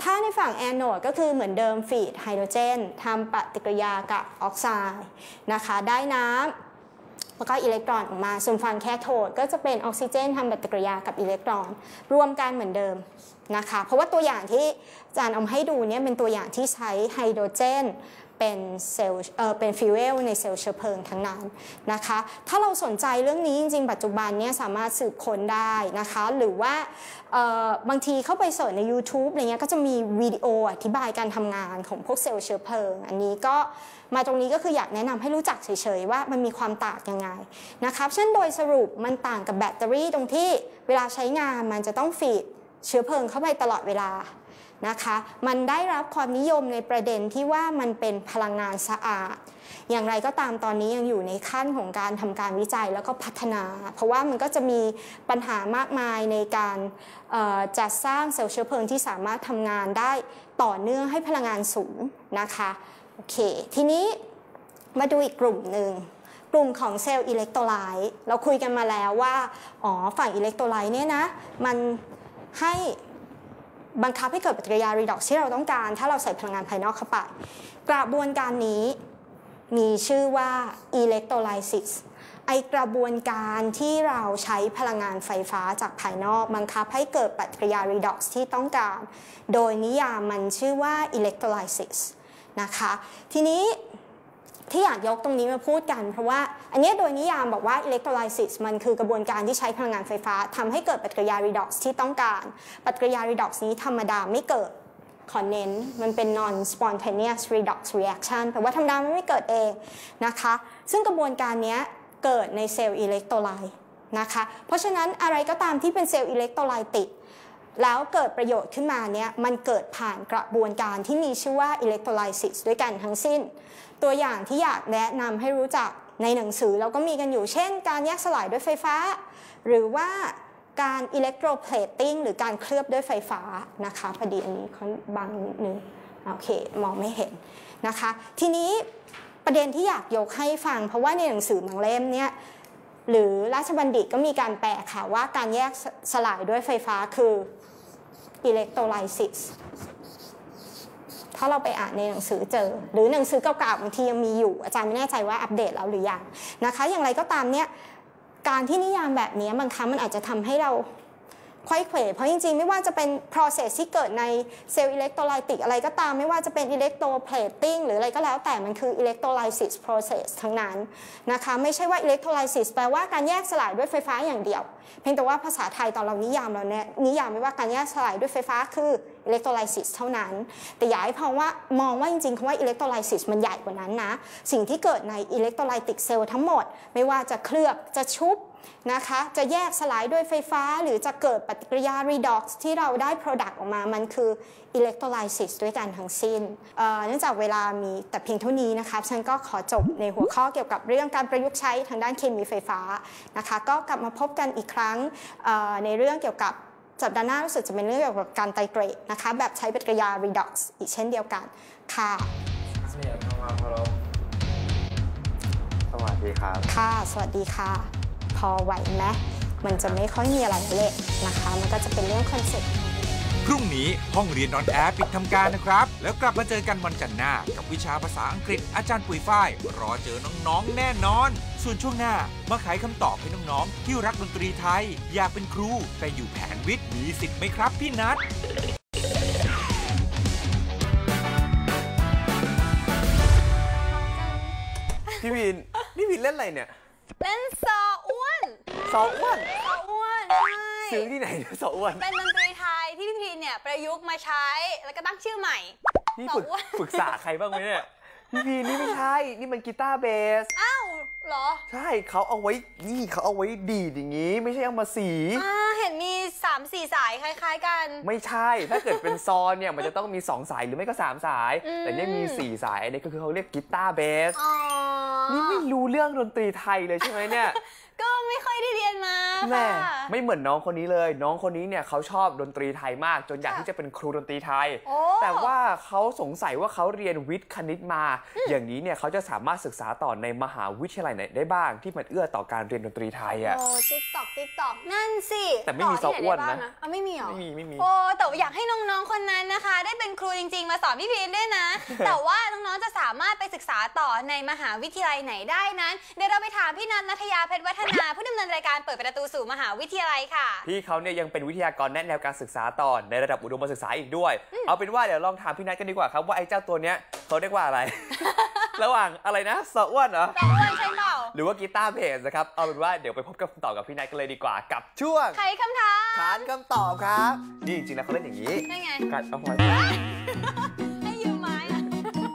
ถ้าในฝั่งแอนโนดก็คือเหมือนเดิมฟีดไฮโดรเจนทำปฏิกิริยากับออกไซด์นะคะได้น้ำแล้วก็อิเล็กตรอนออกมาส่วนฝั่งแคโทดก็จะเป็นออกซิเจนทำปฏิกิริยากับอิเล็กตรอนรวมกันเหมือนเดิมนะคะเพราะว่าตัวอย่างที่อาจารย์เอาให้ดูเนี่ยเป็นตัวอย่างที่ใช้ไฮโดรเจนเป็นเซลล์เอ่อเป็นฟิวเอลในเซลล์เชื้อเพลิงทั้งนั้นนะคะถ้าเราสนใจเรื่องนี้จริงๆปัจจุบันเนี่ยสามารถสืบค้นได้นะคะหรือว่าบางทีเข้าไปเสิร์ชใน YouTube อะไรเงี้ยก็จะมีวิดีโออธิบายการทำงานของพวกเซลล์เชื้อเพลิงอันนี้ก็มาตรงนี้ก็คืออยากแนะนำให้รู้จักเฉยๆว่ามันมีความต่างยังไงนะคะเช่นโดยสรุปมันต่างกับแบตเตอรี่ตรงที่เวลาใช้งานมันจะต้องฟีดเชื้อเพลิงเข้าไปตลอดเวลานะคะมันได้รับความนิยมในประเด็นที่ว่ามันเป็นพลังงานสะอาดอย่างไรก็ตามตอนนี้ยังอยู่ในขั้นของการทำการวิจัยแล้วก็พัฒนาเพราะว่ามันก็จะมีปัญหามากมายในการจัดสร้างเซลล์เชื้อเพลิงที่สามารถทำงานได้ต่อเนื่องให้พลังงานสูงนะคะโอเคทีนี้มาดูอีกกลุ่มหนึ่งกลุ่มของเซลล์อิเล็กโทรไลต์เราคุยกันมาแล้วว่าอ๋อฝั่งอิเล็กโทรไลต์เนี่ยนะมันให้บังคับให้เกิดปฏิกิริยา redox ที่เราต้องการถ้าเราใส่พลังงานภายนอกเข้าไปกระบวนการนี้มีชื่อว่า electrolysis ไอกระบวนการที่เราใช้พลังงานไฟฟ้าจากภายนอกบังคับให้เกิดปฏิกิริยา redox ที่ต้องการโดยนิยามมันชื่อว่า electrolysis นะคะทีนี้ที่อยากยกตรงนี้มาพูดกันเพราะว่าอันนี้โดยนิยามบอกว่า electrolysis มันคือกระบวนการที่ใช้พลังงานไฟฟ้าทำให้เกิดปฏิกิริยา redox ที่ต้องการปฏิกิริยา redox นี้ธรรมดาไม่เกิดขอเน้นมันเป็น non spontaneous redox reaction แปลว่าธรรมดาไม่เกิดเองนะคะซึ่งกระบวนการนี้เกิดในเซลล์อิเล็กโทรไลต์นะคะเพราะฉะนั้นอะไรก็ตามที่เป็นเซลล์อิเล็กโทรไลต์ติดแล้วเกิดประโยชน์ขึ้นมาเนี่ยมันเกิดผ่านกระบวนการที่มีชื่อว่า electrolysis ด้วยกันทั้งสิ้นตัวอย่างที่อยากแนะนำให้รู้จักในหนังสือเราก็มีกันอยู่เช่นการแยกสลายด้วยไฟฟ้าหรือว่าการ electroplating หรือการเคลือบด้วยไฟฟ้านะคะพอดีอันนี้เขาบังนิดนึงโอเคมองไม่เห็นนะคะทีนี้ประเด็นที่อยากยกให้ฟังเพราะว่าในหนังสือบางเล่มเนี่ยหรือราชบัณฑิตก็มีการแปลค่ะว่าการแยกสลายด้วยไฟฟ้าคือ electrolysis ถ้าเราไปอ่านในหนังสือเจอหรือหนังสือเก่าๆบางทียังมีอยู่อาจารย์ไม่แน่ใจว่าอัปเดตแล้วหรือยังนะคะอย่างไรก็ตามเนี่ยการที่นิยามแบบนี้บางครั้งมันอาจจะทำให้เราไขว้เขวเพราะจริงๆไม่ว่าจะเป็น process ที่เกิดในเซลล์อิเล็กโทรไลติกอะไรก็ตามไม่ว่าจะเป็น electroplating หรืออะไรก็แล้วแต่มันคือ electrolysis process ทั้งนั้นนะคะไม่ใช่ว่า electrolysis แปลว่าการแยกสลายด้วยไฟฟ้าอย่างเดียวเพียงแต่ว่าภาษาไทยตอนเรานิยามเราเนี่ยนิยามไม่ว่าการแยกสลายด้วยไฟฟ้าคือ electrolysis เท่านั้นแต่อย่าให้พองว่ามองว่าจริงๆคำว่า electrolysis มันใหญ่กว่านั้นนะสิ่งที่เกิดใน electrolytic cell ทั้งหมดไม่ว่าจะเคลือบจะชุบนะคะจะแยกสลายด้วยไฟฟ้าหรือจะเกิดปฏิกิริยา redox ที่เราได้ product ออกมามันคือ electrolysis ด้วยกันทั้งสิ้น เ, เนื่องจากเวลามีแต่เพียงเท่านี้นะคะฉันก็ขอจบในหัวข้อเกี่ยวกับเรื่องการประยุกต์ใช้ทางด้านเคมีไฟฟ้านะคะก็กลับมาพบกันอีกครั้งในเรื่องเกี่ยวกับสัปดาห์หน้ารู้สึกจะเป็นเรื่องเกี่ยวกับการไตรเกรดนะคะแบบใช้ปฏิกิริยา redox อีกเช่นเดียวกันค่ะสวัสดีครับค่ะสวัสดีค่ะพอไหวไหมมันจะไม่ค่อยมีอะไรเลยนะคะมันก็จะเป็นเรื่องคอนเซ็ปต์พรุ่งนี้ห้องเรียนนอนแอร์ปิดทำการนะครับแล้วกลับมาเจอกันวันจันทร์หน้ากับวิชาภาษาอังกฤษอาจารย์ปุ๋ยฝ้ายรอเจอน้องๆแน่นอนส่วนช่วงหน้ามาไขคำตอบให้น้องๆที่รักดนตรีไทยอยากเป็นครูแต่อยู่แผนวิทย์มีสิทธิ์ไหมครับพี่นัทพี่วินพี่วินเล่นอะไรเนี่ยเล่นซออ้วนซออ้วนซออ้วนใช่ซื้อที่ไหนซออ้วนเป็นดนตรีไทยที่พี่พีเนี่ยประยุกต์มาใช้แล้วก็ตั้งชื่อใหม่นี่ฝึกฝึกษาใครบ้างไหมเนี่ยพี่พีนี่ไม่ใช่นี่มันกีตาร์เบสอ้าวเหรอใช่เขาเอาไว้นี่เขาเอาไว้ดีดอย่างนี้ไม่ใช่เอามาสีอ่าเห็นมี สามสี่ สายคล้ายๆกันไม่ใช่ถ้าเกิดเป็นซอเนี่ยมันจะต้องมีสองสายหรือไม่ก็สามสายแต่นี่มีสี่สายอันนี้ก็คือเขาเรียกกีตาร์เบสนี่ไม่รู้เรื่องดนตรีไทยเลยใช่ไหมเนี่ยก็ไม่ค่อยได้เรียนมาแม่ไม่เหมือนน้องคนนี้เลยน้องคนนี้เนี่ยเขาชอบดนตรีไทยมากจนอยากที่จะเป็นครูดนตรีไทยแต่ว่าเขาสงสัยว่าเขาเรียนวิทย์คณิตมาอย่างนี้เนี่ยเขาจะสามารถศึกษาต่อในมหาวิทยาลัยไหนได้บ้างที่มันเอื้อต่อการเรียนดนตรีไทยอ่ะโอ้ติ๊กตอกติ๊กตอกนั่นสิแต่ไม่มีซออ้วนนะอ๋อไม่มีหรอไม่มีไม่มีโอ้แต่อยากให้น้องๆคนนั้นนะคะได้เป็นครูจริงๆมาสอนพี่พีนด้วยนะ แต่ว่าน้องๆจะสามารถไปศึกษาต่อในมหาวิทยาลัยไหนได้นั้นเดี๋ยวเราไปถามพี่นัทณัฐยาเพชรวัฒนาผู้ดำเนินรายการเปิดประตูสู่มหาวิทยาลัยค่ะพี่เขาเนี่ยยังเป็นวิทยากรแนะแนวการศึกษาต่อในระดับอุดมศึกษาอีกด้วยเอาเป็นว่าเดี๋ยวลองถามพี่นัทกันดีกว่าครับว่าไอ้เจ้าตัวเนี้ยเขาเรียกว่าอะไร ระหว่างอะไรนะซออ้วนเหรอซออ้วนใช่เปล่าหรือว่ากีตาร์เบสนะครับเอาเป็นว่าเดี๋ยวไปพบกับคำตอบกับพี่นัทกันเลยดีกว่ากับช่วงไขคำถามขานคำตอบครับนี่จริงๆแล้วเขาเล่นอย่างนี้ได้ไงกัดเอาหัวให้ยืมไม้อะ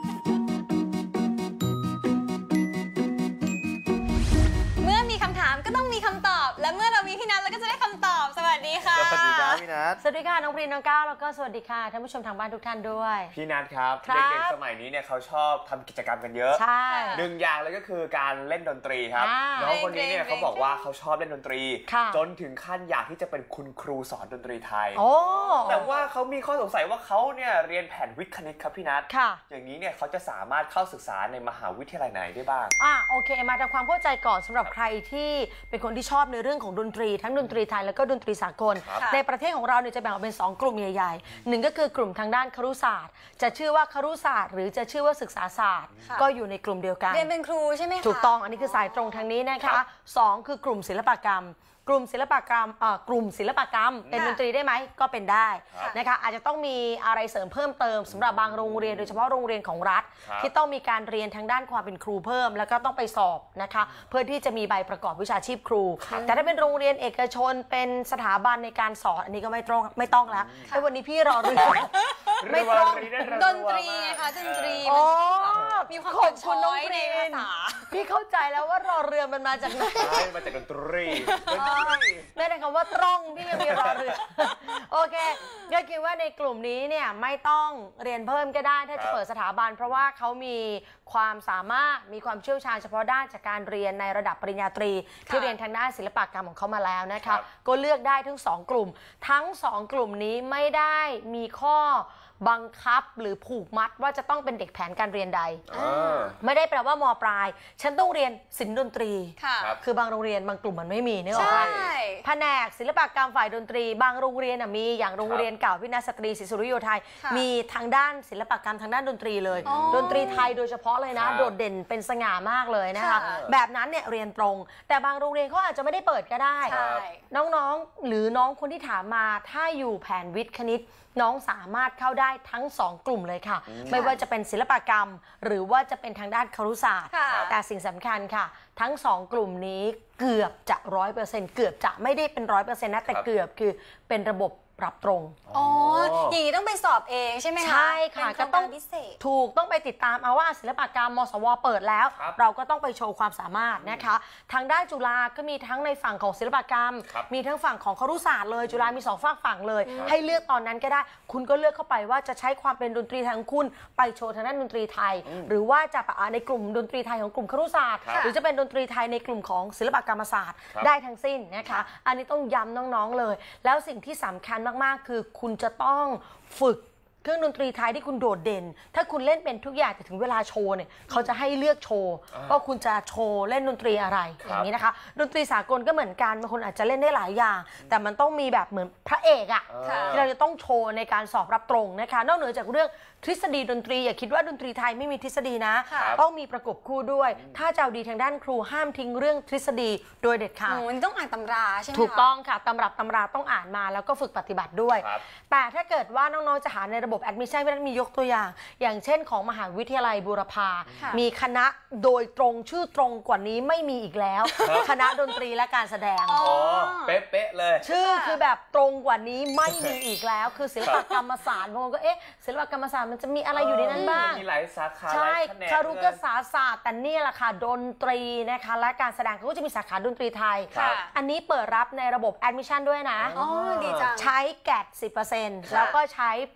เมื่อมีคำถามก็ต้องมีคำตอบและเมื่อเรามีพี่นัทเราก็จะได้คำตอบสวัสดีค่ะสวัสดีครับพี่นัทสวัสดีค่ะน้องพรีนน้องก้าวแล้วก็สวัสดีค่ะท่านผู้ชมทางบ้านทุกท่านด้วยพี่นัทครับเด็กๆสมัยนี้เนี่ยเขาชอบทำกิจกรรมกันเยอะใช่หนึ่งอย่างเลยก็คือการเล่นดนตรีครับน้องคนนี้เนี่ยเขาบอกว่าเขาชอบเล่นดนตรีจนถึงขั้นอยากที่จะเป็นคุณครูสอนดนตรีไทยแต่ว่าเขามีข้อสงสัยว่าเขาเนี่ยเรียนแผนวิทย์คณิตครับพี่นัทอย่างนี้เนี่ยเขาจะสามารถเข้าศึกษาในมหาวิทยาลัยไหนได้บ้างอ่ะโอเคมาทำความเข้าใจก่อนสำหรับใครที่เป็นคนที่ชอบในเรื่องของดนตรีทั้งดนตรีไทยแล้วก็ดนตรีสากลในประเทศของเราเนี่ยจะแบ่งออกเป็นสองกลุ่มใหญ่ๆหนึ่งก็คือกลุ่มทางด้านครุศาสตร์จะชื่อว่าครุศาสตร์หรือจะชื่อว่าศึกษาศาสตร์ก็อยู่ในกลุ่มเดียวกันเรียนเป็นครูใช่ไหมคะถูกต้องอันนี้คือสายตรงทางนี้นะคะสองคือกลุ่มศิลปกรรมกลุ่มศิลปกรรมกลุ่มศิลปกรรมเป็นดนตรีได้ไหมก็เป็นได้นะคะอาจจะต้องมีอะไรเสริมเพิ่มเติมสำหรับบางโรงเรียนโดยเฉพาะโรงเรียนของรัฐที่ต้องมีการเรียนทางด้านความเป็นครูเพิ่มแล้วก็ต้องไปสอบนะคะเพื่อที่จะมีใบประกอบวิชาชีพครูแต่ถ้าเป็นโรงเรียนเอกชนเป็นสถาบันในการสอนอันนี้ก็ไม่ต้องไม่ต้องแล้วไอ้วันนี้พี่รอเรือไม่ต้องดนตรีไงคะดนตรีมีความขอบคุณน้องในภาษาพี่เข้าใจแล้วว่ารอเรือมันมาจากไหนมาจากดนตรีไม่ได้คำว่าตรงที่ยังมีรอเรือโอเคก็คิดว่าในกลุ่มนี้เนี่ยไม่ต้องเรียนเพิ่มก็ได้ถ้าจะเปิดสถาบันเพราะว่าเขามีความสามารถมีความเชี่ยวชาญเฉพาะด้านจากการเรียนในระดับปริญญาตรีที่เรียนทางด้านศิลปกรรมของเขามาแล้วนะคะก็เลือกได้ทั้งสองกลุ่มทั้งสองกลุ่มนี้ไม่ได้มีข้อบังคับหรือผูกมัดว่าจะต้องเป็นเด็กแผนการเรียนใดไม่ได้แปลว่าม.ปลายฉันต้องเรียนศิลป์ดนตรีคือบางโรงเรียนบางกลุ่มมันไม่มีนึกออกไหมแผนกศิลปกรรมฝ่ายดนตรีบางโรงเรียนมีอย่างโรงเรียนเก่าวินาศสตรีศรีสุริโยไทยมีทางด้านศิลปกรรมทางด้านดนตรีเลยดนตรีไทยโดยเฉพาะเลยนะโดดเด่นเป็นสง่ามากเลยนะคะแบบนั้นเนี่ยเรียนตรงแต่บางโรงเรียนเขาอาจจะไม่ได้เปิดก็ได้น้องๆหรือน้องคนที่ถามมาถ้าอยู่แผนวิทย์คณิตน้องสามารถเข้าได้ทั้งสองกลุ่มเลยค่ะไม่ว่าจะเป็นศิลปกรรมหรือว่าจะเป็นทางด้านครุศาสตร์แต่สิ่งสำคัญค่ะทั้งสองกลุ่มนี้เกือบจะร้อยเปอร์เซ็นต์เกือบจะไม่ได้เป็นร้อยเปอร์เซ็นต์นะแต่เกือบคือเป็นระบบรับตรงอ๋ออย่างนี้ต้องไปสอบเองใช่ไหมคะใช่ค่ะก็ต้องพิเศษถูกต้องไปติดตามเอาว่าศิลปกรรมมสวเปิดแล้วเราก็ต้องไปโชว์ความสามารถนะคะทางด้านจุฬาก็มีทั้งในฝั่งของศิลปกรรมมีทั้งฝั่งของครุศาสตร์เลยจุฬามีสองฝั่งฝั่งเลยให้เลือกตอนนั้นก็ได้คุณก็เลือกเข้าไปว่าจะใช้ความเป็นดนตรีไทยของคุณไปโชว์ทางด้านดนตรีไทยหรือว่าจะในกลุ่มดนตรีไทยของกลุ่มครุศาสตร์หรือจะเป็นดนตรีไทยในกลุ่มของศิลปกรรมศาสตร์ได้ทั้งสิ้นนะคะอันนี้ต้องย้ำน้องๆเลยแล้วสิ่งที่สำคัญมากๆคือคุณจะต้องฝึกเครื่องดนตรีไทยที่คุณโดดเด่นถ้าคุณเล่นเป็นทุกอย่างแต่ถึงเวลาโชว์เนี่ยเขาจะให้เลือกโชว์ว่าคุณจะโชว์เล่นดนตรีอะไรอย่างนี้นะคะดนตรีสากลก็เหมือนกันบางคนอาจจะเล่นได้หลายอย่างแต่มันต้องมีแบบเหมือนพระเอกอะที่เราจะต้องโชว์ในการสอบรับตรงนะคะนอกเหนือจากเรื่องทฤษฎีดนตรีอย่าคิดว่าดนตรีไทยไม่มีทฤษฎีนะต้องมีประกบคู่ด้วยถ้าจะเอาดีทางด้านครูห้ามทิ้งเรื่องทฤษฎีโดยเด็ดขาดมันต้องอ่านตำราใช่ไหมถูกต้องค่ะตำรับตำราต้องอ่านมาแล้วก็ฝึกปฏิบัติด้วยแต่ถ้าเกิดว่าน้องๆจะหาในระบบแอดมิชชั่นไม่ได้มียกตัวอย่างอย่างเช่นของมหาวิทยาลัยบูรพามีคณะโดยตรงชื่อตรงกว่านี้ไม่มีอีกแล้วคณะดนตรีและการแสดงอ๋อเป๊ะๆเลยชื่อคือแบบตรงกว่านี้ไม่มีอีกแล้วคือศิลปกรรมศาสตร์บางคนก็เอ๊ะศิลปกรรมศาสตร์มันจะมีอะไรอยู่ในนั้นบ้างมีหลายสาขาใช่คารุกษาศาสตร์แต่นี่แหละค่ะดนตรีนะคะและการแสดงเขาก็จะมีสาขาดนตรีไทยอันนี้เปิดรับในระบบแอดมิชชั่นด้วยนะอ๋อดีจังใช้แกด สิบเปอร์เซ็นต์ แล้วก็ใช้แพดห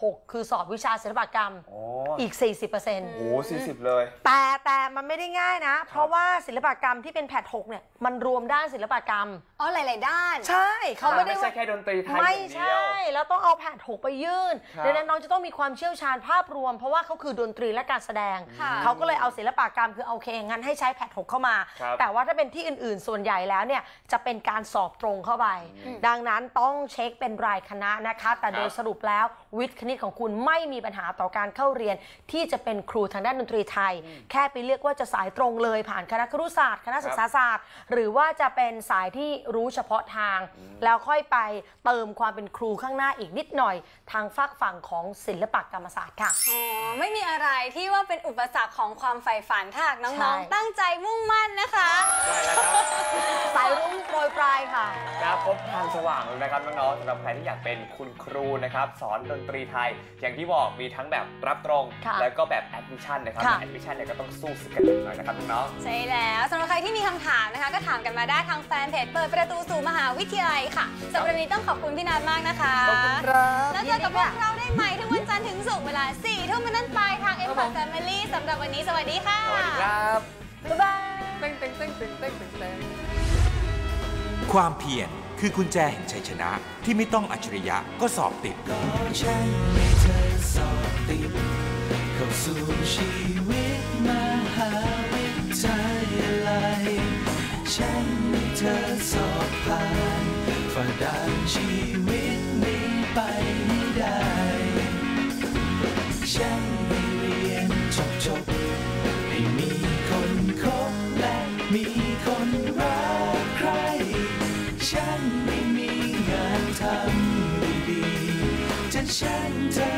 หกคือสอบวิชาศิลปกรรมอีก สี่สิบเปอร์เซ็นต์โอ้สี่สิบเลยแต่แต่มันไม่ได้ง่ายนะเพราะว่าศิลปกรรมที่เป็นแพทหกเนี่ยมันรวมด้านศิลปกรรมอ๋อหลายๆด้านใช่เขาไม่ได้ไม่ใช่แค่ดนตรีไทยไม่ใช่แล้วต้องเอาแพทหกไปยื่นดังนั้นน้องจะต้องมีความเชี่ยวชาญภาพรวมเพราะว่าเขาคือดนตรีและการแสดงเขาก็เลยเอาศิลปกรรมคือโอเคงั้นให้ใช้แพทหกเข้ามาแต่ว่าถ้าเป็นที่อื่นๆส่วนใหญ่แล้วเนี่ยจะเป็นการสอบตรงเข้าไปดังนั้นต้องเช็คเป็นรายคณะนะคะแต่โดยสรุปแล้ววิทย์คณิตของคุณไม่มีปัญหาต่อการเข้าเรียนที่จะเป็นครูทางด้านดนตรีไทยแค่ไปเรียกว่าจะสายตรงเลยผ่านคณะครุศาสตร์คณะศึกษาศาสตร์หรือว่าจะเป็นสายที่รู้เฉพาะทางแล้วค่อยไปเติมความเป็นครูข้างหน้าอีกนิดหน่อยทางฝากฝั่งของศิลปกรรมศาสตร์ค่ะอ๋อไม่มีอะไรที่ว่าเป็นอุปสรรคของความใฝ่ฝันถ้าหากน้องๆตั้งใจมุ่งมั่นนะคะได้แล้วครับสายรุ่งโปรยปลายค่ะนะพบทางสว่างเลยนะครับน้องๆสำหรับใครที่อยากเป็นคุณครูนะครับสอนดนตรีไทยอย่างที่บอกมีทั้งแบบรับตรงแล้วก็แบบแอดมิชชั่นนะครับแอดมิชชั่นเนี่ยก็ต้องสู้สึกกันหน่อยนะครับน้องๆใช่แล้วสำหรับใครที่มีคำถามนะคะก็ถามกันมาได้ทางแฟนเพจเปิดประตูสู่มหาวิทยาลัยค่ะสำหรับวันนี้ต้องขอบคุณพี่นัทมากนะคะขอบคุณครับแล้วเจอกับพวกเราได้ใหม่ทุกวันจันทร์ถึงศุกร์เวลาสี่ทุ่มเป็นต้นไปทาง เอ็ม พอด Family สำหรับวันนี้สวัสดีค่ะสวัสดีครับบ๊ายบายเต้งเต้งเต้งเต้งเต้งเต้งความเพียรคือกุญแจแห่งชัยชนะที่ไม่ต้องอัจฉริยะก็สอบติดก็ฉันให้เธอสอบติดเข้าสู่ชีวิตมหาวิทยาลัยฉันให้เธอสอบผ่านฝ่าด่านชีวิตนี้ไปให้ได้ฉันให้เรียนจบจบให้มีคนคบและมีคนรักใครฉันไม่มีงานทำดีๆจะฉันเธอ